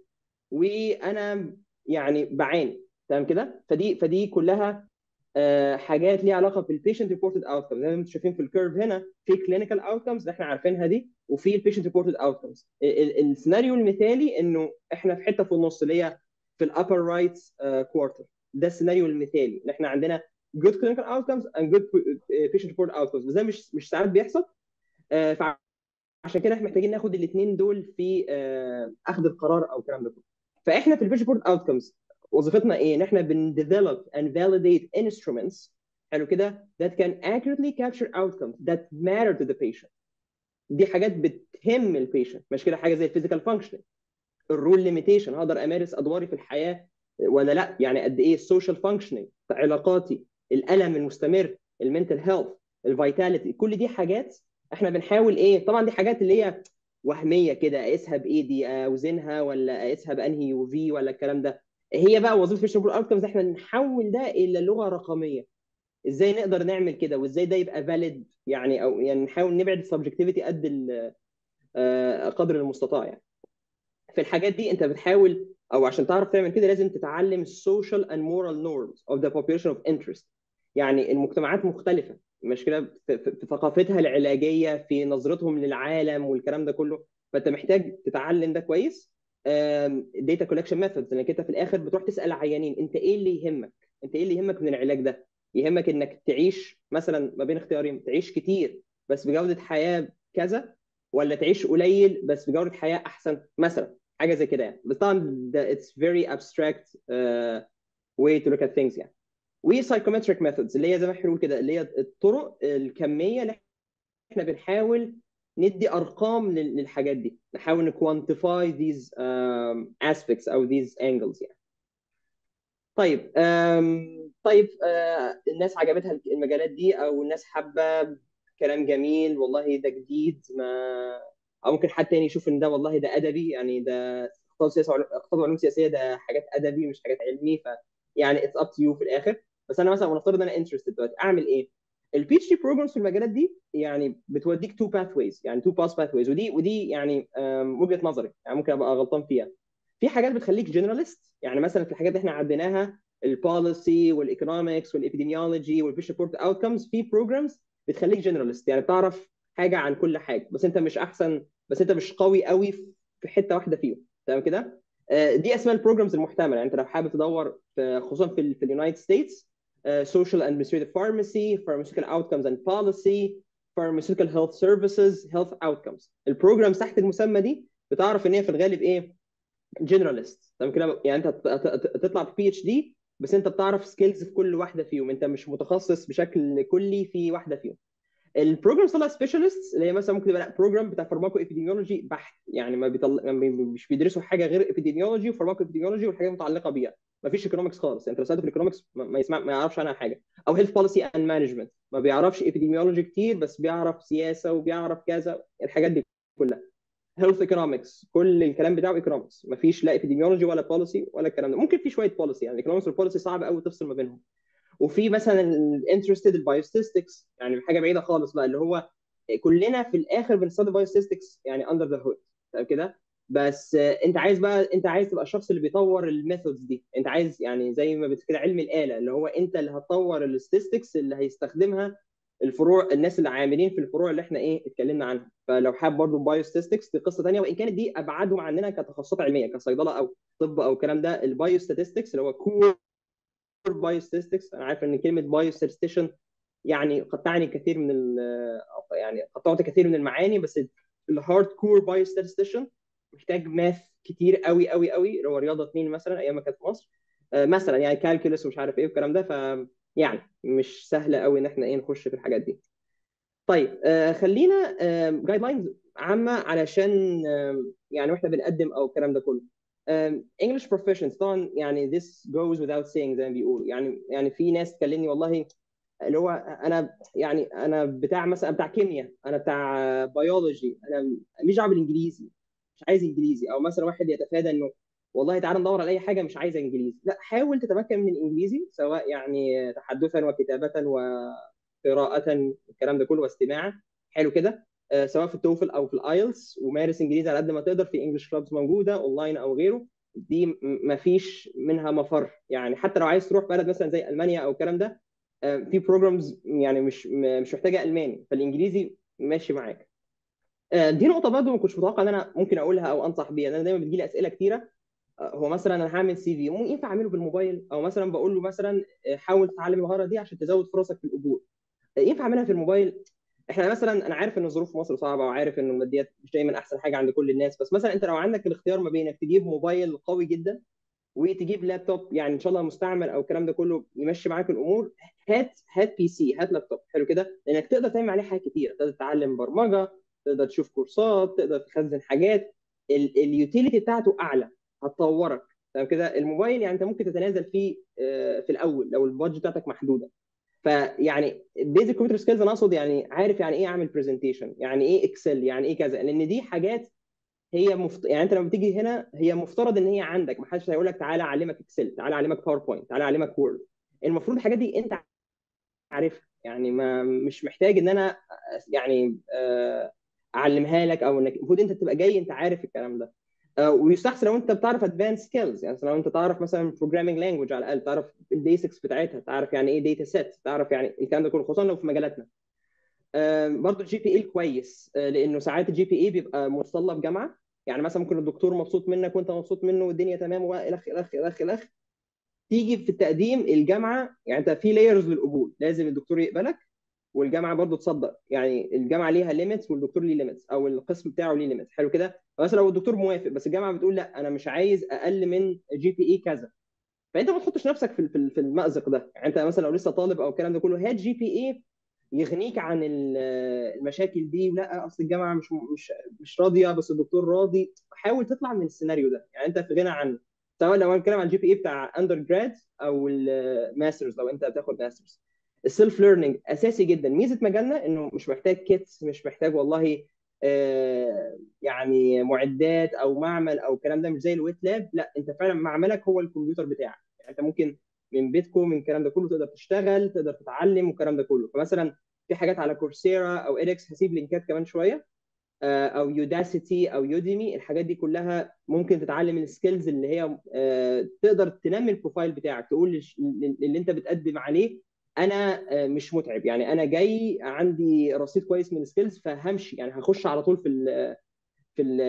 وانا يعني بعاني. تمام كده. فدي فدي كلها آه، حاجات ليها علاقه بالبيشنت ريبورتد اوتكمز. زي ما انتم شايفين في الكيرف هنا في كلينيكال اوتكمز اللي احنا عارفينها دي، وفي البيشنت ريبورتد اوتكمز. السيناريو المثالي انه احنا في حته في النص اللي هي في الابر رايت كوارتر. ده السيناريو المثالي اللي احنا عندنا good clinical outcomes and good patient reported outcomes، بس ده مش مش ساعات بيحصل. آه، فعشان كده احنا محتاجين ناخد الاثنين دول في آه، اخذ القرار او الكلام ده كله. فاحنا في البيشنت ريبورتد اوتكمز وظيفتنا ايه؟ ان احنا بن develop and validate instruments، حلو كده، that can accurately capture outcomes that matter to the patient. دي حاجات بتهم البيشنت، مش كده؟ حاجه زي الفيزيكال فانكشننج، الرول ليميتيشن، هقدر امارس ادواري في الحياه ولا لا، يعني قد ايه السوشيال فانكشننج، علاقاتي، الالم المستمر، المنتل هيلث، الفيتاليتي. كل دي حاجات احنا بنحاول ايه، طبعا دي حاجات اللي هي وهميه كده، اقيسها بايه دي، اوزنها ولا اقيسها بانهي يو في ولا الكلام ده. هي بقى وظيفه فيشن اوتكمز احنا نحول ده الى لغه رقميه. ازاي نقدر نعمل كده، وازاي ده يبقى فاليد يعني، او يعني نحاول نبعد السبجكتيفيتي قد ال- آه، قدر المستطاع يعني. في الحاجات دي انت بتحاول، او عشان تعرف تعمل كده لازم تتعلم السوشيال اند مورال نورمز اوف ذا population اوف انترست. يعني المجتمعات مختلفه، مش كده، في, في, في ثقافتها العلاجيه، في نظرتهم للعالم والكلام ده كله. فانت محتاج تتعلم ده كويس. داتا كولكشن ميثودز، انك انت في الاخر بتروح تسال عيانين انت ايه اللي يهمك، انت ايه اللي يهمك من العلاج ده. يهمك انك تعيش مثلا ما بين اختيارين، تعيش كتير بس بجوده حياه كذا، ولا تعيش قليل بس بجوده حياه احسن مثلا. حاجه زي كده يعني. بس طبعا ده it's very abstract uh, way to look at things يعني. وسايكومتريك ميثودز اللي هي زي ما احنا بنقول كده، اللي هي الطرق الكميه اللي احنا بنحاول ندي ارقام لل- للحاجات دي، نحاول نكوانتيفاي these um, aspects او these angles يعني. طيب um, طيب uh, الناس عجبتها المجالات دي، او الناس حابه كلام جميل والله ده جديد، ما او ممكن حد تاني يشوف ان ده والله ده ادبي يعني، ده اقتصاد سياسه وعلوم- اقتصاد وعلوم سياسيه ده حاجات ادبي مش حاجات علمي. ف يعني اتس اب تو يو في الاخر. بس انا مثلا ونفترض ان انا انترستد دلوقتي اعمل ايه؟ البي اتش دي بروجرامز في المجالات دي يعني بتوديك تو باث ويز، يعني تو باس باث ويز، ودي ودي يعني أم، وجهه نظري يعني، ممكن ابقى غلطان فيها. في حاجات بتخليك جنراليست، يعني مثلا في الحاجات اللي احنا عديناها، البوليسي والايكونومكس والابيديميولوجي والبيشنت ريبورت اوتكمز، في بروجرامز بتخليك جنراليست، يعني بتعرف حاجه عن كل حاجه، بس انت مش احسن، بس انت مش قوي قوي في حته واحده فيهم. تمام كده. آه، دي اسماء البروجرامز المحتمله. يعني انت لو حابب تدور في خصوصا في ال في اليونايتد ستيتس، سوشيال ادمنستريتيف فارماسي، فارماسيوتيكال اوتكمز اند بوليسي، فارماسيوتيكال هيلث سيرفيسز، هيلث اوتكمز. البروجرامز تحت المسمى دي بتعرف ان هي في الغالب ايه، جنراليست. تمام كده. يعني انت تطلع بي اتش دي بس انت بتعرف سكيلز في كل واحده فيهم، انت مش متخصص بشكل كلي في واحده فيهم. البروجرام طلع سبيشالست اللي هي مثلا ممكن تبقى بروجرام بتاع فارماكو ابيديميولوجي بحت، يعني ما بيطلع مش بيدرسوا حاجه غير ابيديميولوجي وفارماكو ابيديميولوجي والحاجات المتعلقه بيها. ما فيش ايكونومكس خالص، يعني انت لو سالته في الايكونومكس ما يسمع ما يعرفش عنها حاجه. او هيلث بوليسي اند مانجمنت، ما بيعرفش ابيديميولوجي كتير بس بيعرف سياسه وبيعرف كذا، الحاجات دي كلها. هيلث ايكونومكس كل الكلام بتاعه ايكونومكس، ما فيش لا ابيديميولوجي ولا بوليسي ولا الكلام ده. ممكن في شويه بوليسي، يعني الايكونومكس والبوليسي صعب قوي تفصل ما بينهم. وفي مثلا الانترستد البايوستاتكس، يعني حاجه بعيده خالص بقى، اللي هو كلنا في الاخر بنستخدم بايوستاتكس يعني اندر ذا هود. تمام كده. بس آه، انت عايز بقى، انت عايز تبقى الشخص اللي بيطور الميثودز دي. انت عايز يعني زي ما بت- كده علم الاله، اللي هو انت اللي هتطور الستاتستكس اللي هيستخدمها الفروع، الناس اللي عاملين في الفروع اللي احنا ايه اتكلمنا عنها. فلو حابب برضه بايو ستاتستكس دي قصه ثانيه، وان كانت دي ابعادهم عننا كتخصصات علميه كصيدله او طب او الكلام ده. البايو ستاتستكس اللي هو كور بايو ستاتستكس، انا عارف ان كلمه بايو ستاتستيشن يعني قد تعني كثير من ال يعني قد تعطي كثير من المعاني، بس الهارد كور بايو ستاتستيشن محتاج ماث كتير قوي قوي قوي، اللي هو رياضه اتنين مثلا ايام ما كانت في مصر. آه، مثلا يعني كالكولس ومش عارف ايه والكلام ده. ف يعني مش سهله قوي ان احنا ايه نخش في الحاجات دي. طيب آه خلينا جايد لاينز عامه علشان آه يعني واحنا بنقدم او الكلام ده كله. آم، English professions طبعا يعني this goes without saying زي ما بيقولوا. يعني يعني في ناس تكلمني والله اللي هو انا يعني انا بتاع مثلا بتاع كيمياء، انا بتاع بيولوجي، انا مش دعوه بالانجليزي، مش عايز انجليزي. او مثلا واحد يتفادى انه والله تعالى ندور على اي حاجه مش عايزه انجليزي. لا، حاول تتمكن من الانجليزي، سواء يعني تحدثا وكتابه وقراءه الكلام ده كله واستماعا. حلو كده. آه، سواء في التوفل او في الايلتس، ومارس انجليزي على قد ما تقدر في انجلش كلابز موجوده اونلاين او غيره. دي ما فيش منها مفر يعني. حتى لو عايز تروح بلد مثلا زي المانيا او الكلام ده، آه، في بروجرامز يعني مش م- مش محتاجه الماني، فالانجليزي ماشي معاك. آه، دي نقطه برضه ما كنتش متوقع ان انا ممكن اقولها او انصح بيها. انا دايما بتجي لي اسئله كتيره. آه، هو مثلا انا هعمل سي في، ممكن ينفع اعمله بالموبايل؟ او مثلا بقول له مثلا آه، حاول تتعلم المهاره دي عشان تزود فرصك في القبول. آه، ينفع اعملها في الموبايل؟ احنا مثلا انا عارف ان الظروف في مصر صعبه، وعارف ان الماديات مش دايما احسن حاجه عند كل الناس. بس مثلا انت لو عندك الاختيار ما بينك تجيب موبايل قوي جدا وتجيب لابتوب يعني ان شاء الله مستعمل او الكلام ده كله يمشي معاك الامور، هات هات بي سي، هات لابتوب حلو كده، لانك تقدر تعمل عليه حاجات كتير. تقدر تتعلم برمجه، تقدر تشوف كورسات، تقدر تخزن حاجات. اليوتيليتي بتاعته اعلى، هتطورك. تمام كده. الموبايل يعني انت ممكن تتنازل فيه آه، في الاول لو البادجت بتاعتك محدوده. فيعني بيزك كمبيوتر سكيلز انا اقصد يعني عارف يعني ايه اعمل برزنتيشن، يعني ايه اكسل، يعني ايه كذا. لان دي حاجات هي مفت... يعني انت لما بتيجي هنا هي مفترض ان هي عندك. ما حدش هيقول لك تعالى اعلمك اكسل، تعالى اعلمك باوربوينت، تعالى اعلمك وورد. المفروض الحاجات دي انت عارفها يعني. ما مش محتاج ان انا يعني آه، اعلمها لك، او انك المفروض انت تبقى جاي انت عارف الكلام ده. آه، ويستحسن لو انت بتعرف ادفانس سكيلز، يعني لو انت تعرف مثلا بروجرامينج لانجوج على الاقل، تعرف البيسكس بتاعتها، تعرف يعني ايه داتا سيت، تعرف يعني الكلام ده كله، خصوصا لو في مجالاتنا. برضه الجي بي اي كويس، آه، لانه ساعات الجي بي اي بيبقى متطلب جامعه. يعني مثلا ممكن الدكتور مبسوط منك وانت مبسوط منه والدنيا تمام والخ الخ الخ الخ تيجي في التقديم الجامعه، يعني انت في لايرز للقبول، لازم الدكتور يقبلك والجامعه برضه تصدق. يعني الجامعه ليها ليميتس والدكتور ليه ليميتس، او القسم بتاعه ليه ليميتس. حلو كده. بس لو الدكتور موافق بس الجامعه بتقول لا انا مش عايز اقل من جي بي اي كذا، فانت ما تحطش نفسك في في في المأزق ده. يعني انت مثلا لو لسه طالب او الكلام ده كله، هات جي بي اي يغنيك عن ال- المشاكل دي. ولا اصل الجامعه مش مش مش راضيه بس الدكتور راضي. حاول تطلع من السيناريو ده، يعني انت في غنى عنه. سواء لو هنتكلم عن الجي بي اي بتاع اندر جراد او الماسترز، لو انت بتاخد ماسترز. السيلف ليرنينج اساسي جدا. ميزه مجالنا انه مش محتاج كيتس، مش محتاج والله آه، يعني معدات او معمل او الكلام ده. مش زي الويت لاب، لا انت فعلا معملك هو الكمبيوتر بتاعك. يعني انت ممكن من بيتكم من الكلام ده كله تقدر تشتغل، تقدر تتعلم والكلام ده كله. فمثلا في حاجات على كورسيرا او إدكس، هسيب لينكات كمان شويه، آه، او يوداسيتي او يوديمي. الحاجات دي كلها ممكن تتعلم السكيلز اللي هي آه، تقدر تنمي البروفايل بتاعك. تقول للش- للي انت بتقدم عليه انا آه، مش متعب، يعني انا جاي عندي رصيد كويس من السكيلز، فهمشي يعني هخش على طول في ال في ال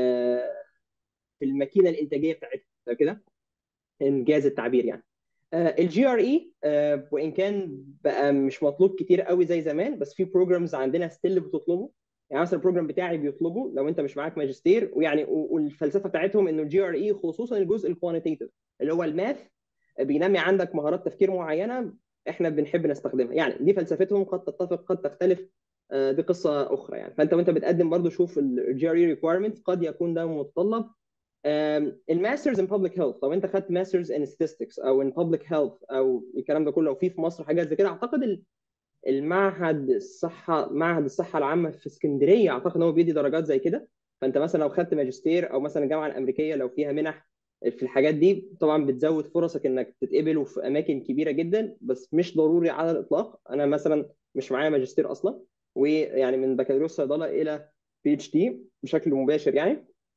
في الماكينه الانتاجيه بتاعتها كده، انجاز التعبير يعني. الجي ار اي وان كان بقى مش مطلوب كتير قوي زي زمان، بس في بروجرامز عندنا ستيل بتطلبه. يعني مثلا البروجرام بتاعي بيطلبه لو انت مش معاك ماجستير. ويعني والفلسفه بتاعتهم انه الجي ار اي خصوصا الجزء الكوانتيتيف اللي هو الماث بينمي عندك مهارات تفكير معينه احنا بنحب نستخدمها. يعني دي فلسفتهم، قد تتفق قد تختلف. آه، دي قصه اخرى يعني. فانت وانت بتقدم برضو شوف الجي ار اي ريكويرمنت، قد يكون ده متطلب. الماسترز ان بابليك هيلث، لو انت خدت ماسترز ان statistics او ان بابليك هيلث او الكلام ده كله، لو في في مصر حاجات زي كده، اعتقد ال- المعهد الصحه، معهد الصحه العامه في اسكندريه، اعتقد ان هو بيدي درجات زي كده. فانت مثلا لو خدت ماجستير، او مثلا الجامعه الامريكيه لو فيها منح في الحاجات دي، طبعا بتزود فرصك انك تتقبل في اماكن كبيره جدا. بس مش ضروري على الاطلاق. انا مثلا مش معايا ماجستير اصلا، ويعني من بكالوريوس صيدله الى بي اتش دي بشكل مباشر يعني.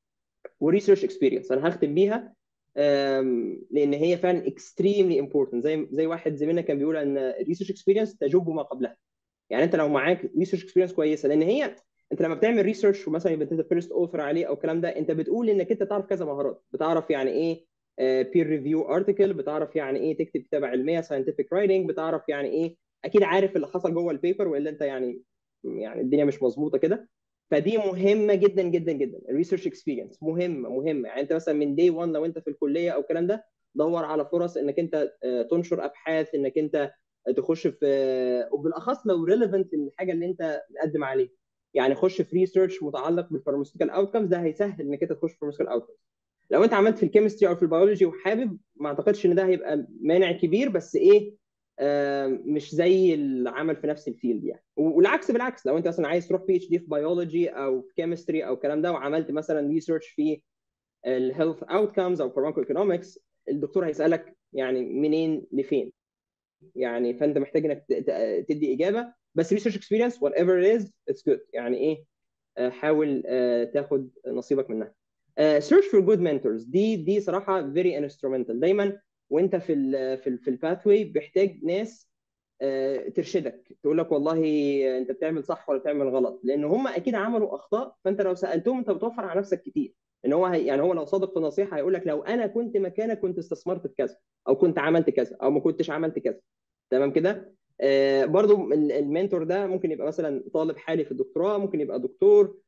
وريسيرش اكسبيرينس انا هختم بيها، أم، لان هي فعلا اكستريملي امبورتنت. زي زي واحد زميلنا كان بيقول ان الريسيرش اكسبيرينس تجب ما قبلها. يعني انت لو معاك ريسيرش اكسبيرينس كويسه، لان هي انت لما بتعمل ريسيرش ومثلا يبقى انت فيرست اوثر عليه او الكلام ده، انت بتقول انك انت تعرف كذا مهارات، بتعرف يعني ايه بير ريفيو ارتكل، بتعرف يعني ايه تكتب كتابه علميه ساينتفك رايتنج، بتعرف يعني ايه، اكيد عارف اللي حصل جوه البيبر، والا انت يعني يعني الدنيا مش مظبوطه كده. فدي مهمه جدا جدا جدا، الريسيرش اكسبيرينس مهمه مهمه. يعني انت مثلا من دي واحد لو انت في الكليه او الكلام ده، دور على فرص انك انت آه، تنشر ابحاث، انك انت تخش في، وبالاخص لو ريليفنت للحاجه اللي انت مقدم عليها. يعني خش في ريسيرش متعلق بالفارماسيوتيكال اوتكمز، ده هيسهل انك انت تخش في فارماسيوتيكال اوتكمز. لو انت عملت في الكيمستري او في البيولوجي وحابب، ما اعتقدش ان ده هيبقى مانع كبير، بس ايه، آه مش زي العمل في نفس الفيلد يعني. والعكس بالعكس، لو انت مثلا عايز تروح بي اتش دي في بيولوجي او في كيمستري او الكلام ده، وعملت مثلا ريسيرش في الهيلث اوتكمز او فارماكو ايكونومكس، الدكتور هيسالك يعني منين لفين يعني. فانت محتاج انك تدي اجابه. بس ريسيرش اكسبيرينس وات ايفر ات اتس جود يعني ايه، حاول تاخد نصيبك منها. سيرش فور جود منتورز، دي دي صراحه فيري انسترومنتال دايما. وانت في ال في ال في الباث واي بيحتاج ناس ترشدك، تقول لك والله انت بتعمل صح ولا بتعمل غلط، لان هم اكيد عملوا اخطاء. فانت لو سالتهم انت بتوفر على نفسك كتير. ان هو هي يعني هو لو صادق في النصيحه هيقول لك لو انا كنت مكانك كنت استثمرت في كذا، او كنت عملت كذا، او ما كنتش عملت كذا. تمام كده. آه برضو المنتور ده ممكن يبقى مثلا طالب حالي في الدكتوراه، ممكن يبقى دكتور،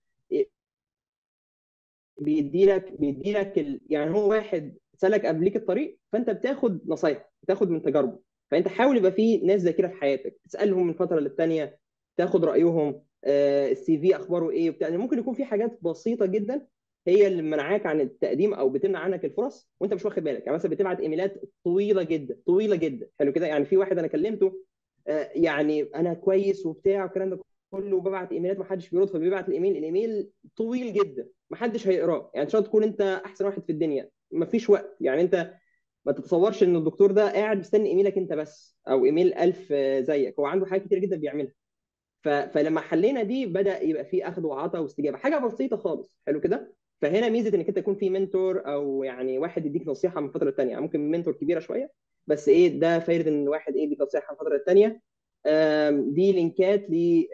بيدي لك بيدي لك ال... يعني هو واحد سلك قبليك الطريق، فانت بتاخد نصايح، بتاخد من تجاربه. فانت حاول يبقى في ناس زي كده في حياتك، تسالهم من فتره للتانيه، تاخد رايهم. آه السي في اخباره ايه وبتاع. يعني ممكن يكون في حاجات بسيطه جدا هي اللي منعاك عن التقديم او بتمنع عنك الفرص وانت مش واخد بالك. يعني مثلا بتبعت ايميلات طويله جدا طويله جدا، حلو كده. يعني في واحد انا كلمته، آه يعني انا كويس وبتاع والكلام ده كله، وببعت ايميلات ما حدش بيرد، فبيبعت الايميل الايميل طويل جدا ما حدش هيقراه. يعني ان شاء الله تكون انت احسن واحد في الدنيا، ما فيش وقت. يعني انت ما تتصورش ان الدكتور ده قاعد مستني ايميلك انت بس، او ايميل ألف زيك، هو عنده حاجات كتير جدا بيعملها. ف... فلما حلينا دي بدا يبقى في اخذ وعطاء واستجابه، حاجه بسيطه خالص، حلو كده. فهنا ميزه انك انت يكون في منتور، او يعني واحد يديك نصيحه من فتره للتانيه. يعني ممكن منتور كبيره شويه، بس ايه ده فايده ان واحد ايه يديك نصيحه من فتره للتانيه. آم، دي لينكات ل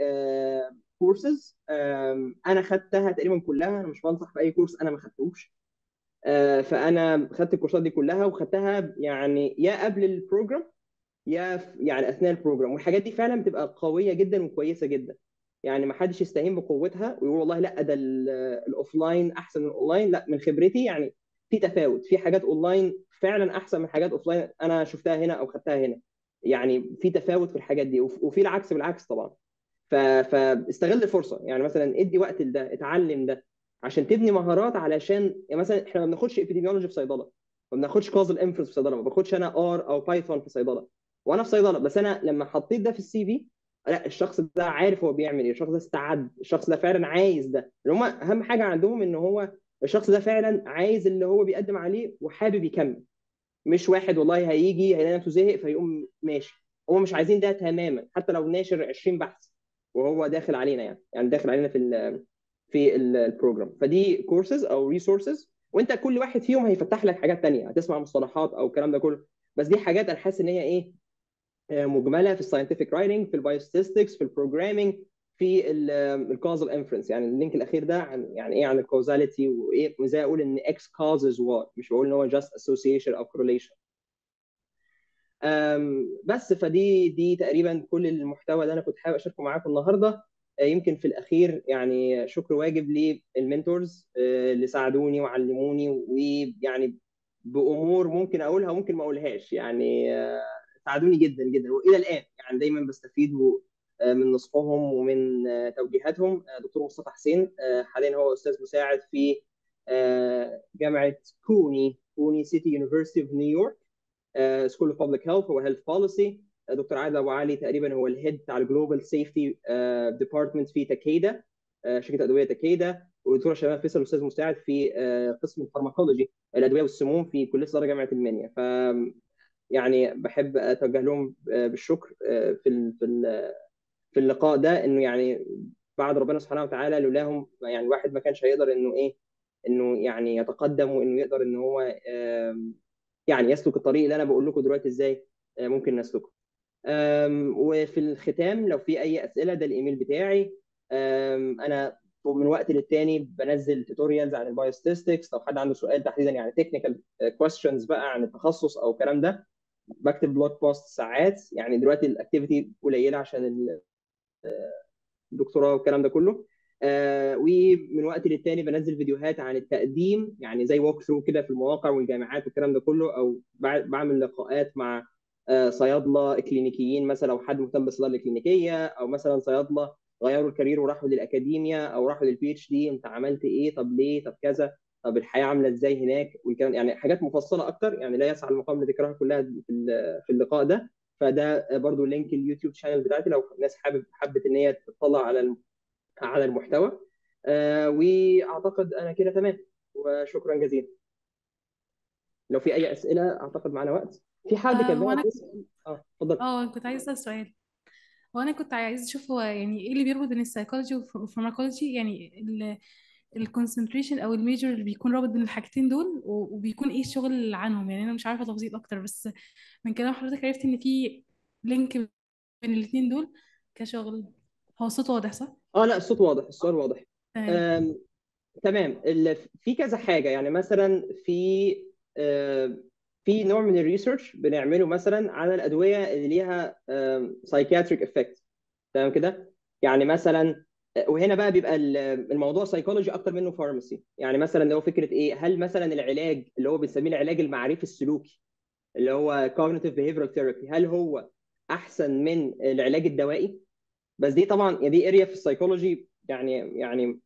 كورسز انا خدتها تقريبا كلها. انا مش بنصح باي كورس انا ما خدتوش. آه، فانا خدت الكورسات دي كلها وخدتها يعني يا قبل البروجرام يا في- يعني اثناء البروجرام. والحاجات دي فعلا بتبقى قويه جدا وكويسه جدا. يعني ما حدش يستهين بقوتها ويقول والله لا ده الاوفلاين احسن من الاونلاين. لا، من خبرتي يعني في تفاوت. في حاجات اونلاين فعلا احسن من حاجات اوفلاين انا شفتها هنا او خدتها هنا. يعني في تفاوت في الحاجات دي، وف- وفي العكس بالعكس طبعا. ف... فاستغل الفرصه. يعني مثلا ادي وقت لده، اتعلم ده عشان تبني مهارات. علشان يعني مثلا احنا ما بناخدش ابيديميولوجي في صيدله، ما بناخدش كازل انفرنس في صيدله، ما باخدش انا ار او بايثون في صيدله وانا في صيدله. بس انا لما حطيت ده في السي في، لا الشخص ده عارف هو بيعمل ايه، الشخص ده استعد، الشخص ده فعلا عايز ده. اللي هم اهم حاجه عندهم ان هو الشخص ده فعلا عايز اللي هو بيقدم عليه وحابب يكمل. مش واحد والله هيجي هيلاقي نفسه زهق فيقوم ماشي. هم مش عايزين ده تماما، حتى لو ناشر عشرين بحث وهو داخل علينا يعني يعني داخل علينا في ال في ال- البروجرام. فدي كورسز او ريسورسز، وانت كل واحد فيهم هيفتح لك حاجات تانية، هتسمع مصطلحات او الكلام ده كله. بس دي حاجات انا حاسس ان هي ايه، آه، مجمله في الساينتفك رايتنج، في البايوستاتستكس، في البروجرامينج، في الكوزال انفرنس. يعني اللينك الاخير ده عن يعني ايه، عن الكوزاليتي، وايه وازاي اقول ان اكس كازز واي، مش بقول ان هو جاست اسوسيشن او كورليشن. أم، بس فدي دي تقريبا كل المحتوى اللي انا كنت حابب اشاركه معاكم النهارده. آه، يمكن في الاخير يعني شكر واجب للمنتورز آه، اللي ساعدوني وعلموني، ويعني بامور ممكن اقولها وممكن ما اقولهاش. يعني آه، ساعدوني جدا جدا والى الان يعني دايما بستفيد و- آه، من نصحهم ومن آه، توجيهاتهم. آه، دكتور مصطفى حسين آه، حاليا هو استاذ مساعد في آه، جامعه كوني كوني سيتي يونيفرسيتي في نيويورك، سكول اوف بابليك هيلث، هو هيلث بوليسي. دكتور عادل ابو علي تقريبا هو الهيد بتاع الجلوبال سيفتي ديبارتمنت في تاكيدا، آه، شركه ادويه تاكيدا. ودكتور شباب فيصل استاذ مساعد في آه، قسم الفارماكولوجي، الادويه والسموم في كليه صيدله جامعه المنيا. ف يعني بحب اتوجه لهم آه، بالشكر آه، في ال- في ال- في اللقاء ده. انه يعني بعد ربنا سبحانه وتعالى لولاهم يعني الواحد ما كانش هيقدر انه ايه انه يعني يتقدم وانه يقدر ان هو آم، يعني يسلك الطريق اللي انا بقول لكم دلوقتي ازاي آه، ممكن نسلكه. أم، وفي الختام لو في اي اسئله ده الايميل بتاعي. أم، انا من وقت للتاني بنزل توتوريالز عن البايوستاتستكس، لو حد عنده سؤال تحديدا يعني تكنيكال كويستشنز بقى عن التخصص او الكلام ده بكتب بلوج بوست ساعات. يعني دلوقتي الاكتيفيتي قليله عشان الدكتوراه والكلام ده كله. آه ومن وقت للتاني بنزل فيديوهات عن التقديم، يعني زي ووك ثرو كده في المواقع والجامعات والكلام ده كله، او بع- بعمل لقاءات مع آه صيادله كلينيكيين مثلا، او حد مهتم بالصيدله الكلينيكيه، او مثلا صيادله غيروا الكارير وراحوا للاكاديميا او راحوا للبي اتش دي. انت عملت ايه؟ طب ليه؟ طب كذا. طب الحياه عامله ازاي هناك والكلام، يعني حاجات مفصله اكتر، يعني لا يسع المقام لذكرها كلها في ال- في اللقاء ده. فده برضو لينك اليوتيوب شانل بتاعتي لو الناس حابب حبت ان هي تطلع على على المحتوى. آه واعتقد انا كده تمام، وشكرا جزيلا. لو في اي اسئله اعتقد معانا وقت. في حد آه كان هو بعت انا يسال. اه اتفضل. اه كنت عايزه اسال سؤال. هو انا كنت عايزه اشوف هو يعني ايه اللي بيربط بين السايكولوجي والفارماكولوجي، يعني الكونسنتريشن او الميجر اللي بيكون رابط بين الحاجتين دول، و- وبيكون ايه الشغل عنهم. يعني انا مش عارفه تفاصيل اكتر، بس من كلام حضرتك عرفت ان في لينك بين الاتنين دول كشغل. هو الصوت واضح صح؟ اه لا الصوت واضح، السؤال واضح. تمام. آم، تمام. ال- في كذا حاجه، يعني مثلا في آه، في نوع من الريسيرش بنعمله مثلا على الادويه اللي ليها سايكياتريك افكت. تمام كده. يعني مثلا وهنا بقى بيبقى ال- الموضوع سايكولوجي اكتر منه فارماسي. يعني مثلا اللي هو فكره ايه، هل مثلا العلاج اللي هو بنسميه العلاج المعرفي السلوكي اللي هو cognitive behavioral therapy، هل هو احسن من العلاج الدوائي؟ بس دي طبعا يعني دي اريا في السايكولوجي، يعني يعني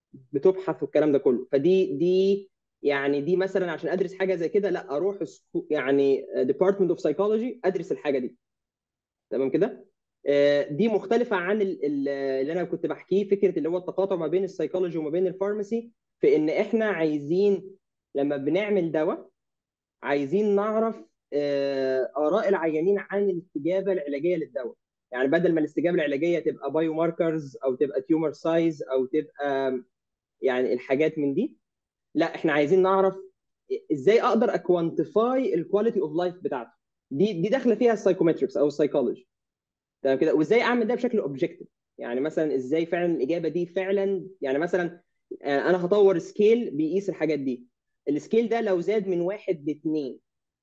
بتبحث والكلام ده كله. فدي دي يعني دي مثلا عشان ادرس حاجه زي كده لا اروح سكو- يعني ديبارتمنت اوف سايكولوجي ادرس الحاجه دي. تمام كده. آه، دي مختلفه عن ال- ال- اللي انا كنت بحكيه، فكره اللي هو التقاطع ما بين السايكولوجي وما بين الفارماسي، في ان احنا عايزين لما بنعمل دواء عايزين نعرف آه، آراء العيانين عن الاستجابة العلاجية للدواء. يعني بدل ما الاستجابة العلاجية تبقى بايو ماركرز أو تبقى تيومر سايز أو تبقى يعني الحاجات من دي، لا احنا عايزين نعرف ازاي اقدر اكوانتيفاي الكواليتي اوف لايف بتاعته. دي دي داخله فيها السايكومتريكس او السايكولوجي. تمام كده. وازاي اعمل ده بشكل اوبجكتيف، يعني مثلا ازاي فعلا الاجابه دي فعلا، يعني مثلا آه، انا هطور سكيل بيقيس الحاجات دي. السكيل ده لو زاد من واحد لاثنين،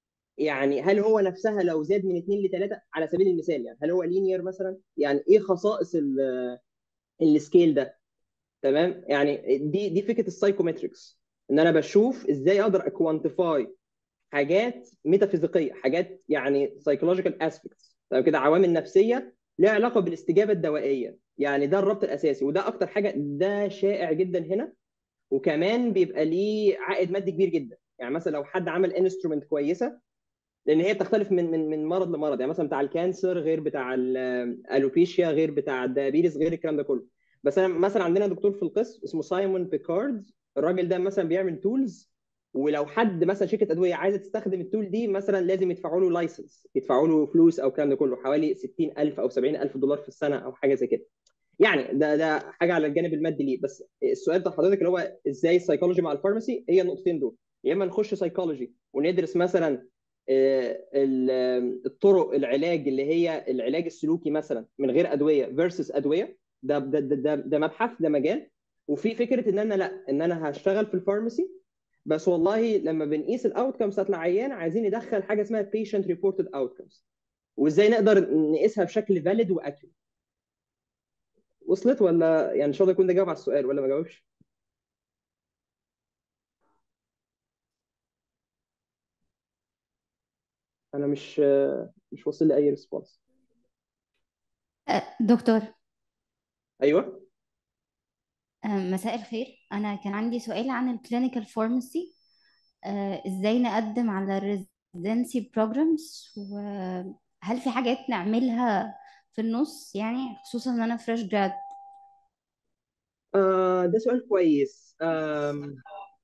يعني هل هو نفسها لو زاد من اثنين لثلاثه على سبيل المثال، يعني هل هو لينير مثلا؟ يعني ايه خصائص ال- السكيل ده؟ تمام. يعني دي دي فكره السايكومتريكس، ان انا بشوف ازاي اقدر اكوانتيفاي حاجات ميتافيزيقيه، حاجات يعني سايكولوجيكال اسبيكتس. تمام كده، عوامل نفسيه ليها علاقه بالاستجابه الدوائيه. يعني ده الربط الاساسي، وده اكتر حاجه ده شائع جدا هنا، وكمان بيبقى ليه عائد مادي كبير جدا. يعني مثلا لو حد عمل انسترومنت كويسه، لان هي بتختلف من من من مرض لمرض، يعني مثلا بتاع الكانسر غير بتاع الالوبيشيا غير بتاع الدايابيتس غير الكلام ده كله. بس انا مثلا عندنا دكتور في القسم اسمه سايمون بيكارد، الراجل ده مثلا بيعمل تولز، ولو حد مثلا شركه ادويه عايزه تستخدم التول دي مثلا لازم يدفعوا له لايسنس، يدفعوا له فلوس او الكلام ده كله، حوالي ستين ألف او سبعين ألف دولار في السنه او حاجه زي كده. يعني ده ده حاجه على الجانب المادي ليه. بس السؤال بتاع حضرتك اللي هو ازاي السايكولوجي مع الفارماسي، هي النقطتين دول. يا اما نخش سايكولوجي وندرس مثلا آه، ال- آه، الطرق العلاج اللي هي العلاج السلوكي مثلا من غير ادويه فيرسس ادويه. ده ده ده ده, ده مبحث، ده مجال. وفي فكره ان انا لا ان انا هشتغل في الفارماسي، بس والله لما بنقيس الاوتكمز بتاعت العيان عايزين ندخل حاجه اسمها patient reported outcomes، وازاي نقدر نقيسها بشكل فاليد واكيوريت. وصلت ولا يعني؟ ان شاء الله يكون ده جاوب على السؤال ولا ما جاوبش. انا مش مش واصل لي اي ريسبونس. أه، دكتور. ايوه. أه، مساء الخير. أنا كان عندي سؤال عن الكلينيكال فارماسي. إزاي نقدم على الريزيدنسي بروجرامز، وهل في حاجات نعملها في النص، يعني خصوصا إن أنا فريش جراد؟ آه ده سؤال كويس. آم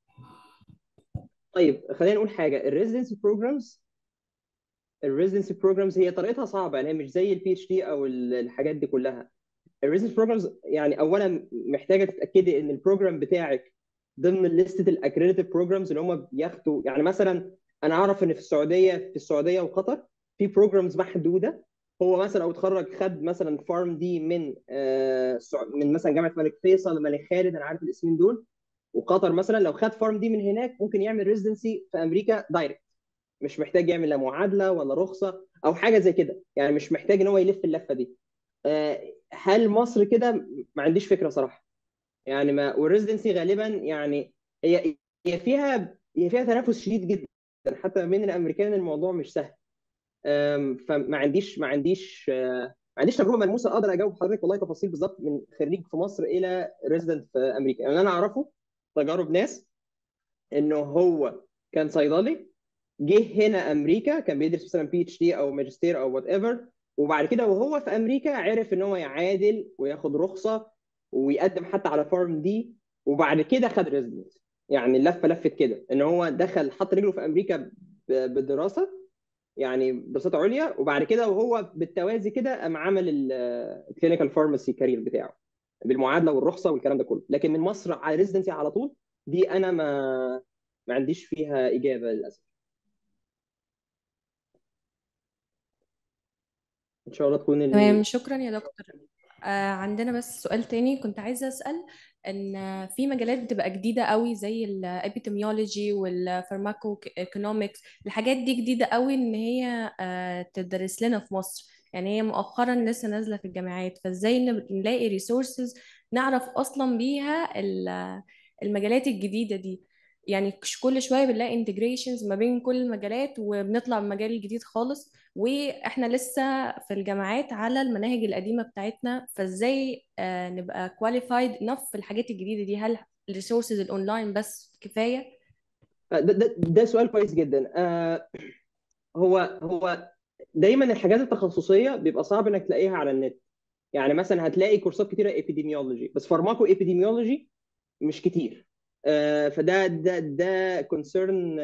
طيب خلينا نقول حاجه. الريزيدنسي بروجرامز الريزيدنسي بروجرامز هي طريقتها صعبه، يعني هي مش زي البي اتش دي او ال- الحاجات دي كلها. الريزيدنسي بروجرامز يعني اولا محتاجه تتاكدي ان البروجرام بتاعك ضمن لستة الاكريديتد بروجرامز اللي هم بياخدوا. يعني مثلا انا اعرف ان في السعوديه في السعوديه وقطر في بروجرامز محدوده. هو مثلا لو اتخرج خد مثلا فارم دي من آه من مثلا جامعه الملك فيصل، الملك خالد، انا عارف الاسمين دول، وقطر مثلا لو خد فارم دي من هناك ممكن يعمل ريزيدنسي في امريكا دايركت، مش محتاج يعمل لا معادله ولا رخصه او حاجه زي كده، يعني مش محتاج ان هو يلف اللفه دي. آه هل مصر كده؟ ما عنديش فكره صراحه. يعني ما والريزيدنسي غالبا يعني هي هي فيها هي فيها تنافس شديد جدا، حتى بين الامريكان الموضوع مش سهل. أم، فما عنديش ما عنديش آه، ما عنديش تجربه ملموسه اقدر اجاوب حضرتك والله تفاصيل بالظبط من خريج في مصر الى ريزيدنت في امريكا. يعني انا اعرفه تجارب ناس انه هو كان صيدلي، جه هنا امريكا، كان بيدرس مثلا بي اتش دي او ماجستير او وات ايفر، وبعد كده وهو في امريكا عرف ان هو يعادل وياخد رخصه ويقدم حتى على فارم دي، وبعد كده خد ريزيدنت. يعني اللفه لفت كده ان هو دخل حط رجله في امريكا ب- بالدراسه، يعني دراسات عليا، وبعد كده وهو بالتوازي كده قام عمل الكلينيكال فارماسي كارير بتاعه بالمعادله والرخصه والكلام ده كله. لكن من مصر على ريزيدنسي على طول دي انا ما ما عنديش فيها اجابه للاسف. ان شاء الله تكون تمام، ال... شكرا يا دكتور. آه عندنا بس سؤال تاني كنت عايزة أسأل، إن في مجالات بتبقى جديدة قوي زي الابيتيميولوجي والفارماكو ايكونومكس، الحاجات دي جديدة قوي إن هي آه تدرس لنا في مصر، يعني هي مؤخرا لسه نازلة في الجامعات، فإزاي نب- نلاقي ريسورسز نعرف أصلا بيها ال- المجالات الجديدة دي؟ يعني كش- كل شوية بنلاقي انتجريشنز ما بين كل المجالات وبنطلع بمجال جديد خالص، واحنا لسه في الجامعات على المناهج القديمة بتاعتنا، فازاي آه نبقى كواليفايد انف في الحاجات الجديدة دي؟ هل الريسورسز الاونلاين بس كفاية؟ ده, ده, ده سؤال كويس جدا. آه هو هو دايما الحاجات التخصصيه بيبقى صعب انك تلاقيها على النت. يعني مثلا هتلاقي كورسات كتيره ابيديميولوجي، بس فارماكو ابيديميولوجي مش كتير. آه فده ده ده كونسيرن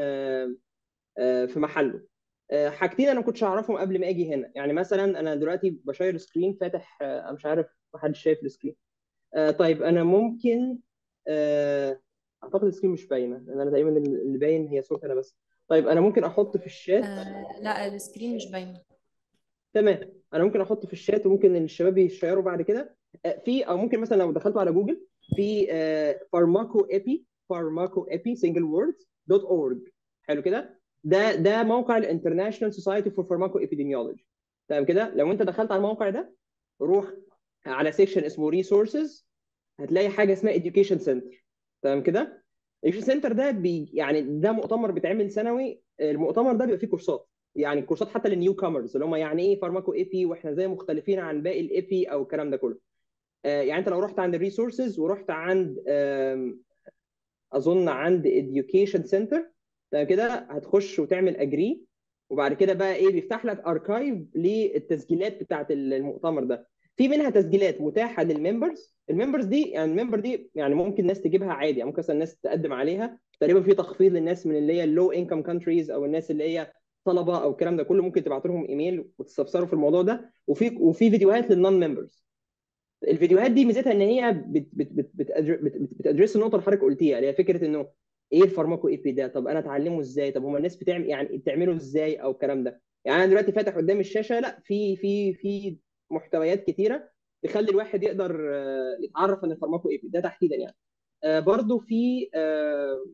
في محله. آه، حاجتين انا ما كنتش اعرفهم قبل ما اجي هنا. يعني مثلا انا دلوقتي بشير سكرين فاتح، آه، انا مش عارف محدش شايف السكرين. آه، طيب انا ممكن آه، اعتقد السكرين مش باينه لان انا دايما اللي باين هي صوتي انا بس. طيب انا ممكن احط في الشات. آه لا، السكرين مش باينة. تمام، انا ممكن احط في الشات وممكن الشباب يشيروا بعد كده. آه، في او ممكن مثلا لو دخلتوا على جوجل في فارماكو ايبي فارماكو ايبي سنجل وورد دوت اورج. حلو كده. ده ده موقع الانترناشونال سوسايتي فور فارماكو ابيديميولوجي. تمام كده. لو انت دخلت على الموقع ده روح على سيكشن اسمه ريسورسز، هتلاقي حاجه اسمها education سنتر. تمام كده. education سنتر ده بي يعني ده مؤتمر بيتعمل سنوي. المؤتمر ده بيبقى فيه كورسات، يعني كورسات حتى للنيو كامرز اللي هم يعني ايه فارماكو اي بي واحنا زي مختلفين عن باقي الاي بي او الكلام ده كله. آه، يعني انت لو رحت عند الريسورسز ورحت عند آم، اظن عند education سنتر، تمام كده، هتخش وتعمل اجري، وبعد كده بقى ايه بيفتح لك اركايف للتسجيلات بتاعت المؤتمر ده. في منها تسجيلات متاحه للممبرز. الممبرز دي يعني الممبر دي يعني ممكن ناس تجيبها عادي، يعني ممكن مثلا الناس تقدم عليها. تقريبا في تخفيض للناس من اللي هي اللو انكم كانتريز او الناس اللي هي طلبه او الكلام ده كله، ممكن تبعت لهم ايميل وتستفسروا في الموضوع ده. وفي وفي فيديوهات للنون ممبرز. الفيديوهات دي ميزتها ان هي بت بت بت بت بت بتدرس النقطه اللي حضرتك قلتيها، اللي هي فكره انه ايه الفارماكو اي بي ده، طب انا اتعلمه ازاي، طب هم الناس بتعمل يعني بتعمله ازاي او الكلام ده. يعني انا دلوقتي فاتح قدام الشاشه، لا في في في محتويات كتيره تخلي الواحد يقدر آه، يتعرف عن الفارماكو اي بي ده تحديدا. يعني آه، برضو في آه،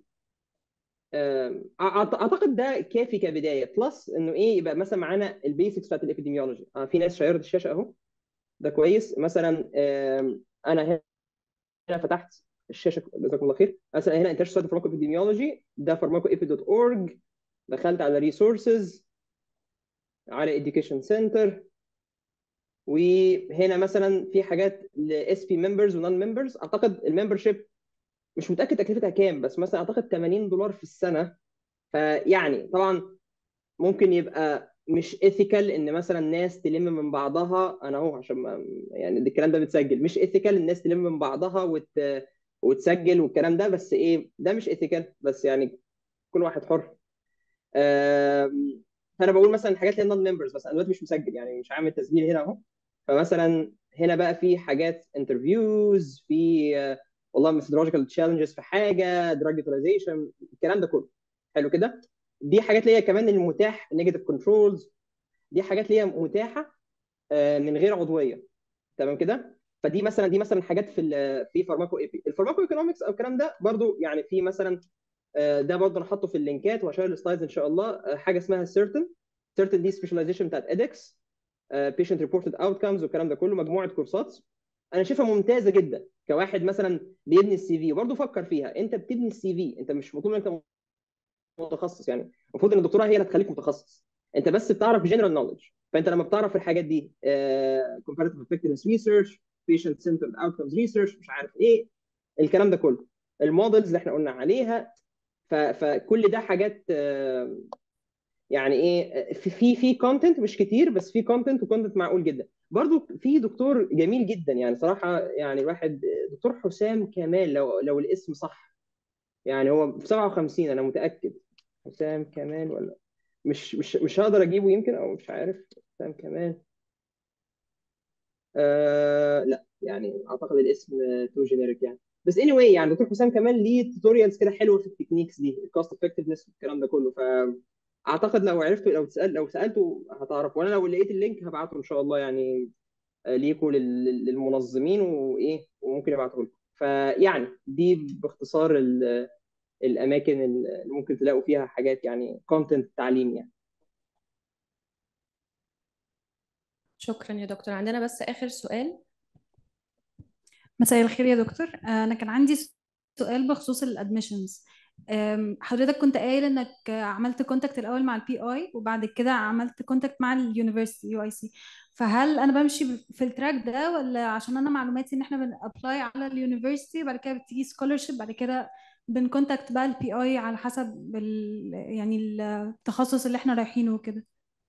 آه، أعت- اعتقد ده كافي كبدايه، بلس انه ايه يبقى مثلا معانا البيسكس بتاعت الابيديميولوجي. آه، في ناس شيرت الشاشه اهو، ده كويس. مثلا آم، انا هنا فتحت الشاشه جزاكم الله خير. مثلا هنا انتشر سايت فارماكو ابيديميولوجي، ده فارماكو ايبي دوت اورج. دخلت على ريسورسز، على اديوكيشن سنتر، وهنا مثلا في حاجات لاس بي ممبرز ونون ممبرز. اعتقد الممبرشيب مش متاكد تكلفتها كام، بس مثلا اعتقد ثمانين دولار في السنه. فيعني طبعا ممكن يبقى مش ايثيكال ان مثلا ناس تلم من بعضها. انا اهو عشان ما يعني الكلام ده بتسجل، مش ايثيكال الناس تلم من بعضها وت... وتسجل والكلام ده، بس ايه ده مش ايثيكال، بس يعني كل واحد حر. آم، فانا بقول مثلا الحاجات اللي نون ممبرز، بس انا دلوقتي مش مسجل يعني مش عامل تسجيل هنا اهو. فمثلا هنا بقى في حاجات انترفيوز، في والله ميثودولوجيكال تشالنجز في حاجه، دراج يوتيلايزيشن، الكلام ده كله. حلو كده. دي حاجات اللي هي كمان المتاح، نيجاتيف كنترولز، دي حاجات اللي هي متاحه آه، من غير عضويه. تمام كده. فدي مثلا دي مثلا حاجات في ال- في فارماكو ايبي الفارماكو ايكونومكس او الكلام ده برضو، يعني في مثلا آه، ده برضو انا حاطه في اللينكات وهشير السلايدز ان شاء الله. آه، حاجه اسمها سيرتن. سيرتن دي سبيشاليزيشن بتاعت ادكس، بيشنت ريبورتد اوتكمز والكلام ده كله، مجموعه كورسات انا شايفها ممتازه جدا كواحد مثلا بيبني السي في. وبرضه فكر فيها، انت بتبني السي في، انت مش مطلوب انت متخصص يعني. المفروض ان الدكتوراه هي اللي تخليك متخصص، انت بس بتعرف جنرال نولج. فانت لما بتعرف الحاجات دي كومباريتيف افكتفنس ريسيرش، بيشنت سنترد اوتكمز ريسيرش، مش عارف ايه الكلام ده كله، المودلز اللي احنا قلنا عليها. ف- فكل ده حاجات آه، يعني ايه، في في في كونتنت مش كتير، بس في كونتنت وكونتنت معقول جدا. برضو في دكتور جميل جدا يعني صراحه، يعني الواحد، دكتور حسام كمال، لو لو الاسم صح، يعني هو في سبعة وخمسين انا متاكد. حسام كمال ولا مش مش مش هقدر اجيبه يمكن، او مش عارف. حسام كمال آه لا، يعني اعتقد الاسم تو جينيريك يعني. بس اني anyway يعني دكتور حسام كمال ليه توتوريالز كده حلوه في التكنيكس دي، الكوست افكتفنس والكلام ده كله. فاعتقد لو عرفته، لو تسال لو سالته هتعرف، وانا لو لقيت اللينك هبعته ان شاء الله يعني آه، ليكوا لل- للمنظمين وايه، وممكن ابعته لكم. فيعني دي باختصار ال- الاماكن اللي ممكن تلاقوا فيها حاجات يعني كونتنت تعليمي يعني. شكرا يا دكتور. عندنا بس آخر سؤال. مساء الخير يا دكتور. آه، أنا كان عندي سؤال بخصوص الادميشنز. حضرتك كنت قايل إنك آه، عملت كونتاكت الأول مع البي آي وبعد كده عملت كونتاكت مع اليونيفرسيتي يو اي سي. فهل أنا بمشي في التراك ده، ولا عشان أنا معلوماتي إن إحنا بنأبلاي على اليونيفرسيتي وبعد كده بتيجي سكولرشيب، بعد كده بنكونتاكت بقى البي آي على حسب ال يعني التخصص اللي إحنا رايحينه وكده؟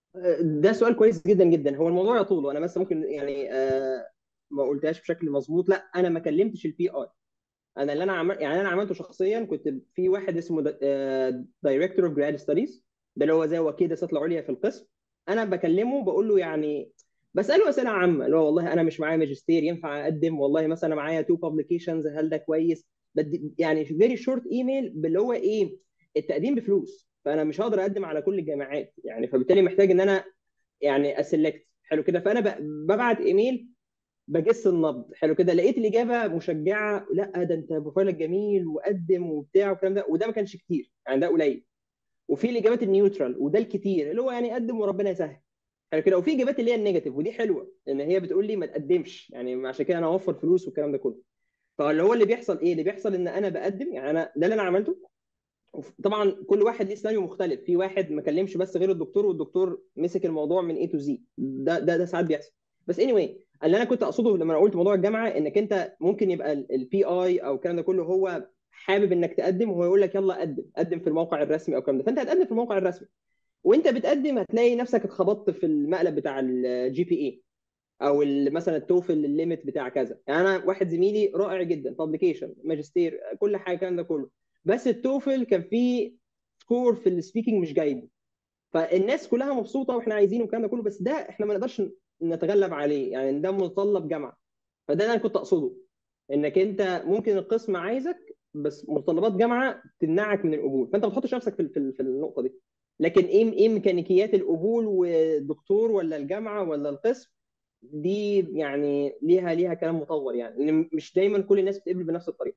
ده سؤال كويس جدا جدا. هو الموضوع يطول، وانا بس ممكن يعني آه، ما قلتهاش بشكل مظبوط. لا، انا ما كلمتش البي اي. انا اللي انا عمل يعني انا عملته شخصيا، كنت في واحد اسمه دايركتور اوف جراد ستاديز، ده اللي هو زي وكيل الدراسات العليا في القسم. انا بكلمه بقول له يعني، بساله اسئله عامه، اللي هو والله انا مش معايا ماجستير ينفع اقدم، والله مثلا انا معايا تو بابليكيشنز هل ده كويس. بدي يعني فيري شورت ايميل باللي هو ايه، التقديم بفلوس، فانا مش هقدر اقدم على كل الجامعات يعني، فبالتالي محتاج ان انا يعني اسلكت. حلو كده. فانا ب- ببعت ايميل بجس النبض. حلو كده. لقيت الاجابه مشجعه، لا ده انت بروفايلك جميل وقدم وبتاع والكلام ده، وده ما كانش كتير يعني، ده قليل. وفي الاجابات النيوترال، وده الكتير اللي هو يعني قدم وربنا يسهل. حلو كده. وفي اجابات اللي هي النيجاتيف، ودي حلوه لان هي بتقول لي ما تقدمش يعني، عشان كده انا اوفر فلوس والكلام ده كله. فاللي هو اللي بيحصل ايه، اللي بيحصل ان انا بقدم يعني، انا ده اللي انا عملته. طبعا كل واحد ليه سيناريو مختلف، في واحد ما كلمش بس غير الدكتور، والدكتور مسك الموضوع من اي تو زي. ده ده ده ساعات بيحصل. بس اني anyway اللي انا كنت اقصده لما انا قلت موضوع الجامعه، انك انت ممكن يبقى البي اي او الكلام ده كله هو حابب انك تقدم، وهو يقول لك يلا قدم قدم في الموقع الرسمي او الكلام ده، فانت هتقدم في الموقع الرسمي. وانت بتقدم هتلاقي نفسك اتخبطت في المقلب بتاع الجي بي اي، او ال- مثلا التوفل الليمت بتاع كذا. يعني انا واحد زميلي رائع جدا، بابليكيشن ماجستير كل حاجه الكلام ده كله، بس التوفل كان فيه سكور في السبيكنج مش جايب. فالناس كلها مبسوطه واحنا عايزينه الكلام ده كله، بس ده احنا ما نقدرش نتغلب عليه يعني، ده متطلب جامعه. فده اللي انا كنت اقصده، انك انت ممكن القسم عايزك بس متطلبات جامعه تمنعك من القبول، فانت ما تحطش نفسك في في في النقطه دي. لكن ايه ايه ميكانيكيات القبول، والدكتور ولا الجامعه ولا القسم، دي يعني ليها ليها كلام مطول يعني، لان مش دايما كل الناس بتقبل بنفس الطريقه.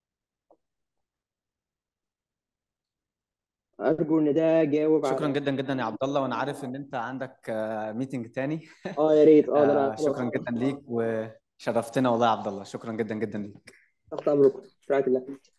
ارجو ان ده جاوب شكرا على. جدا جدا يا عبد الله، وانا عارف ان انت عندك ميتنج تاني. اه يا ريت، اه ده انا آه، خلاص. شكرا جدا ليك وشرفتنا والله يا عبد الله، شكرا جدا جدا ليك. تحت امركم، في رعايه الله.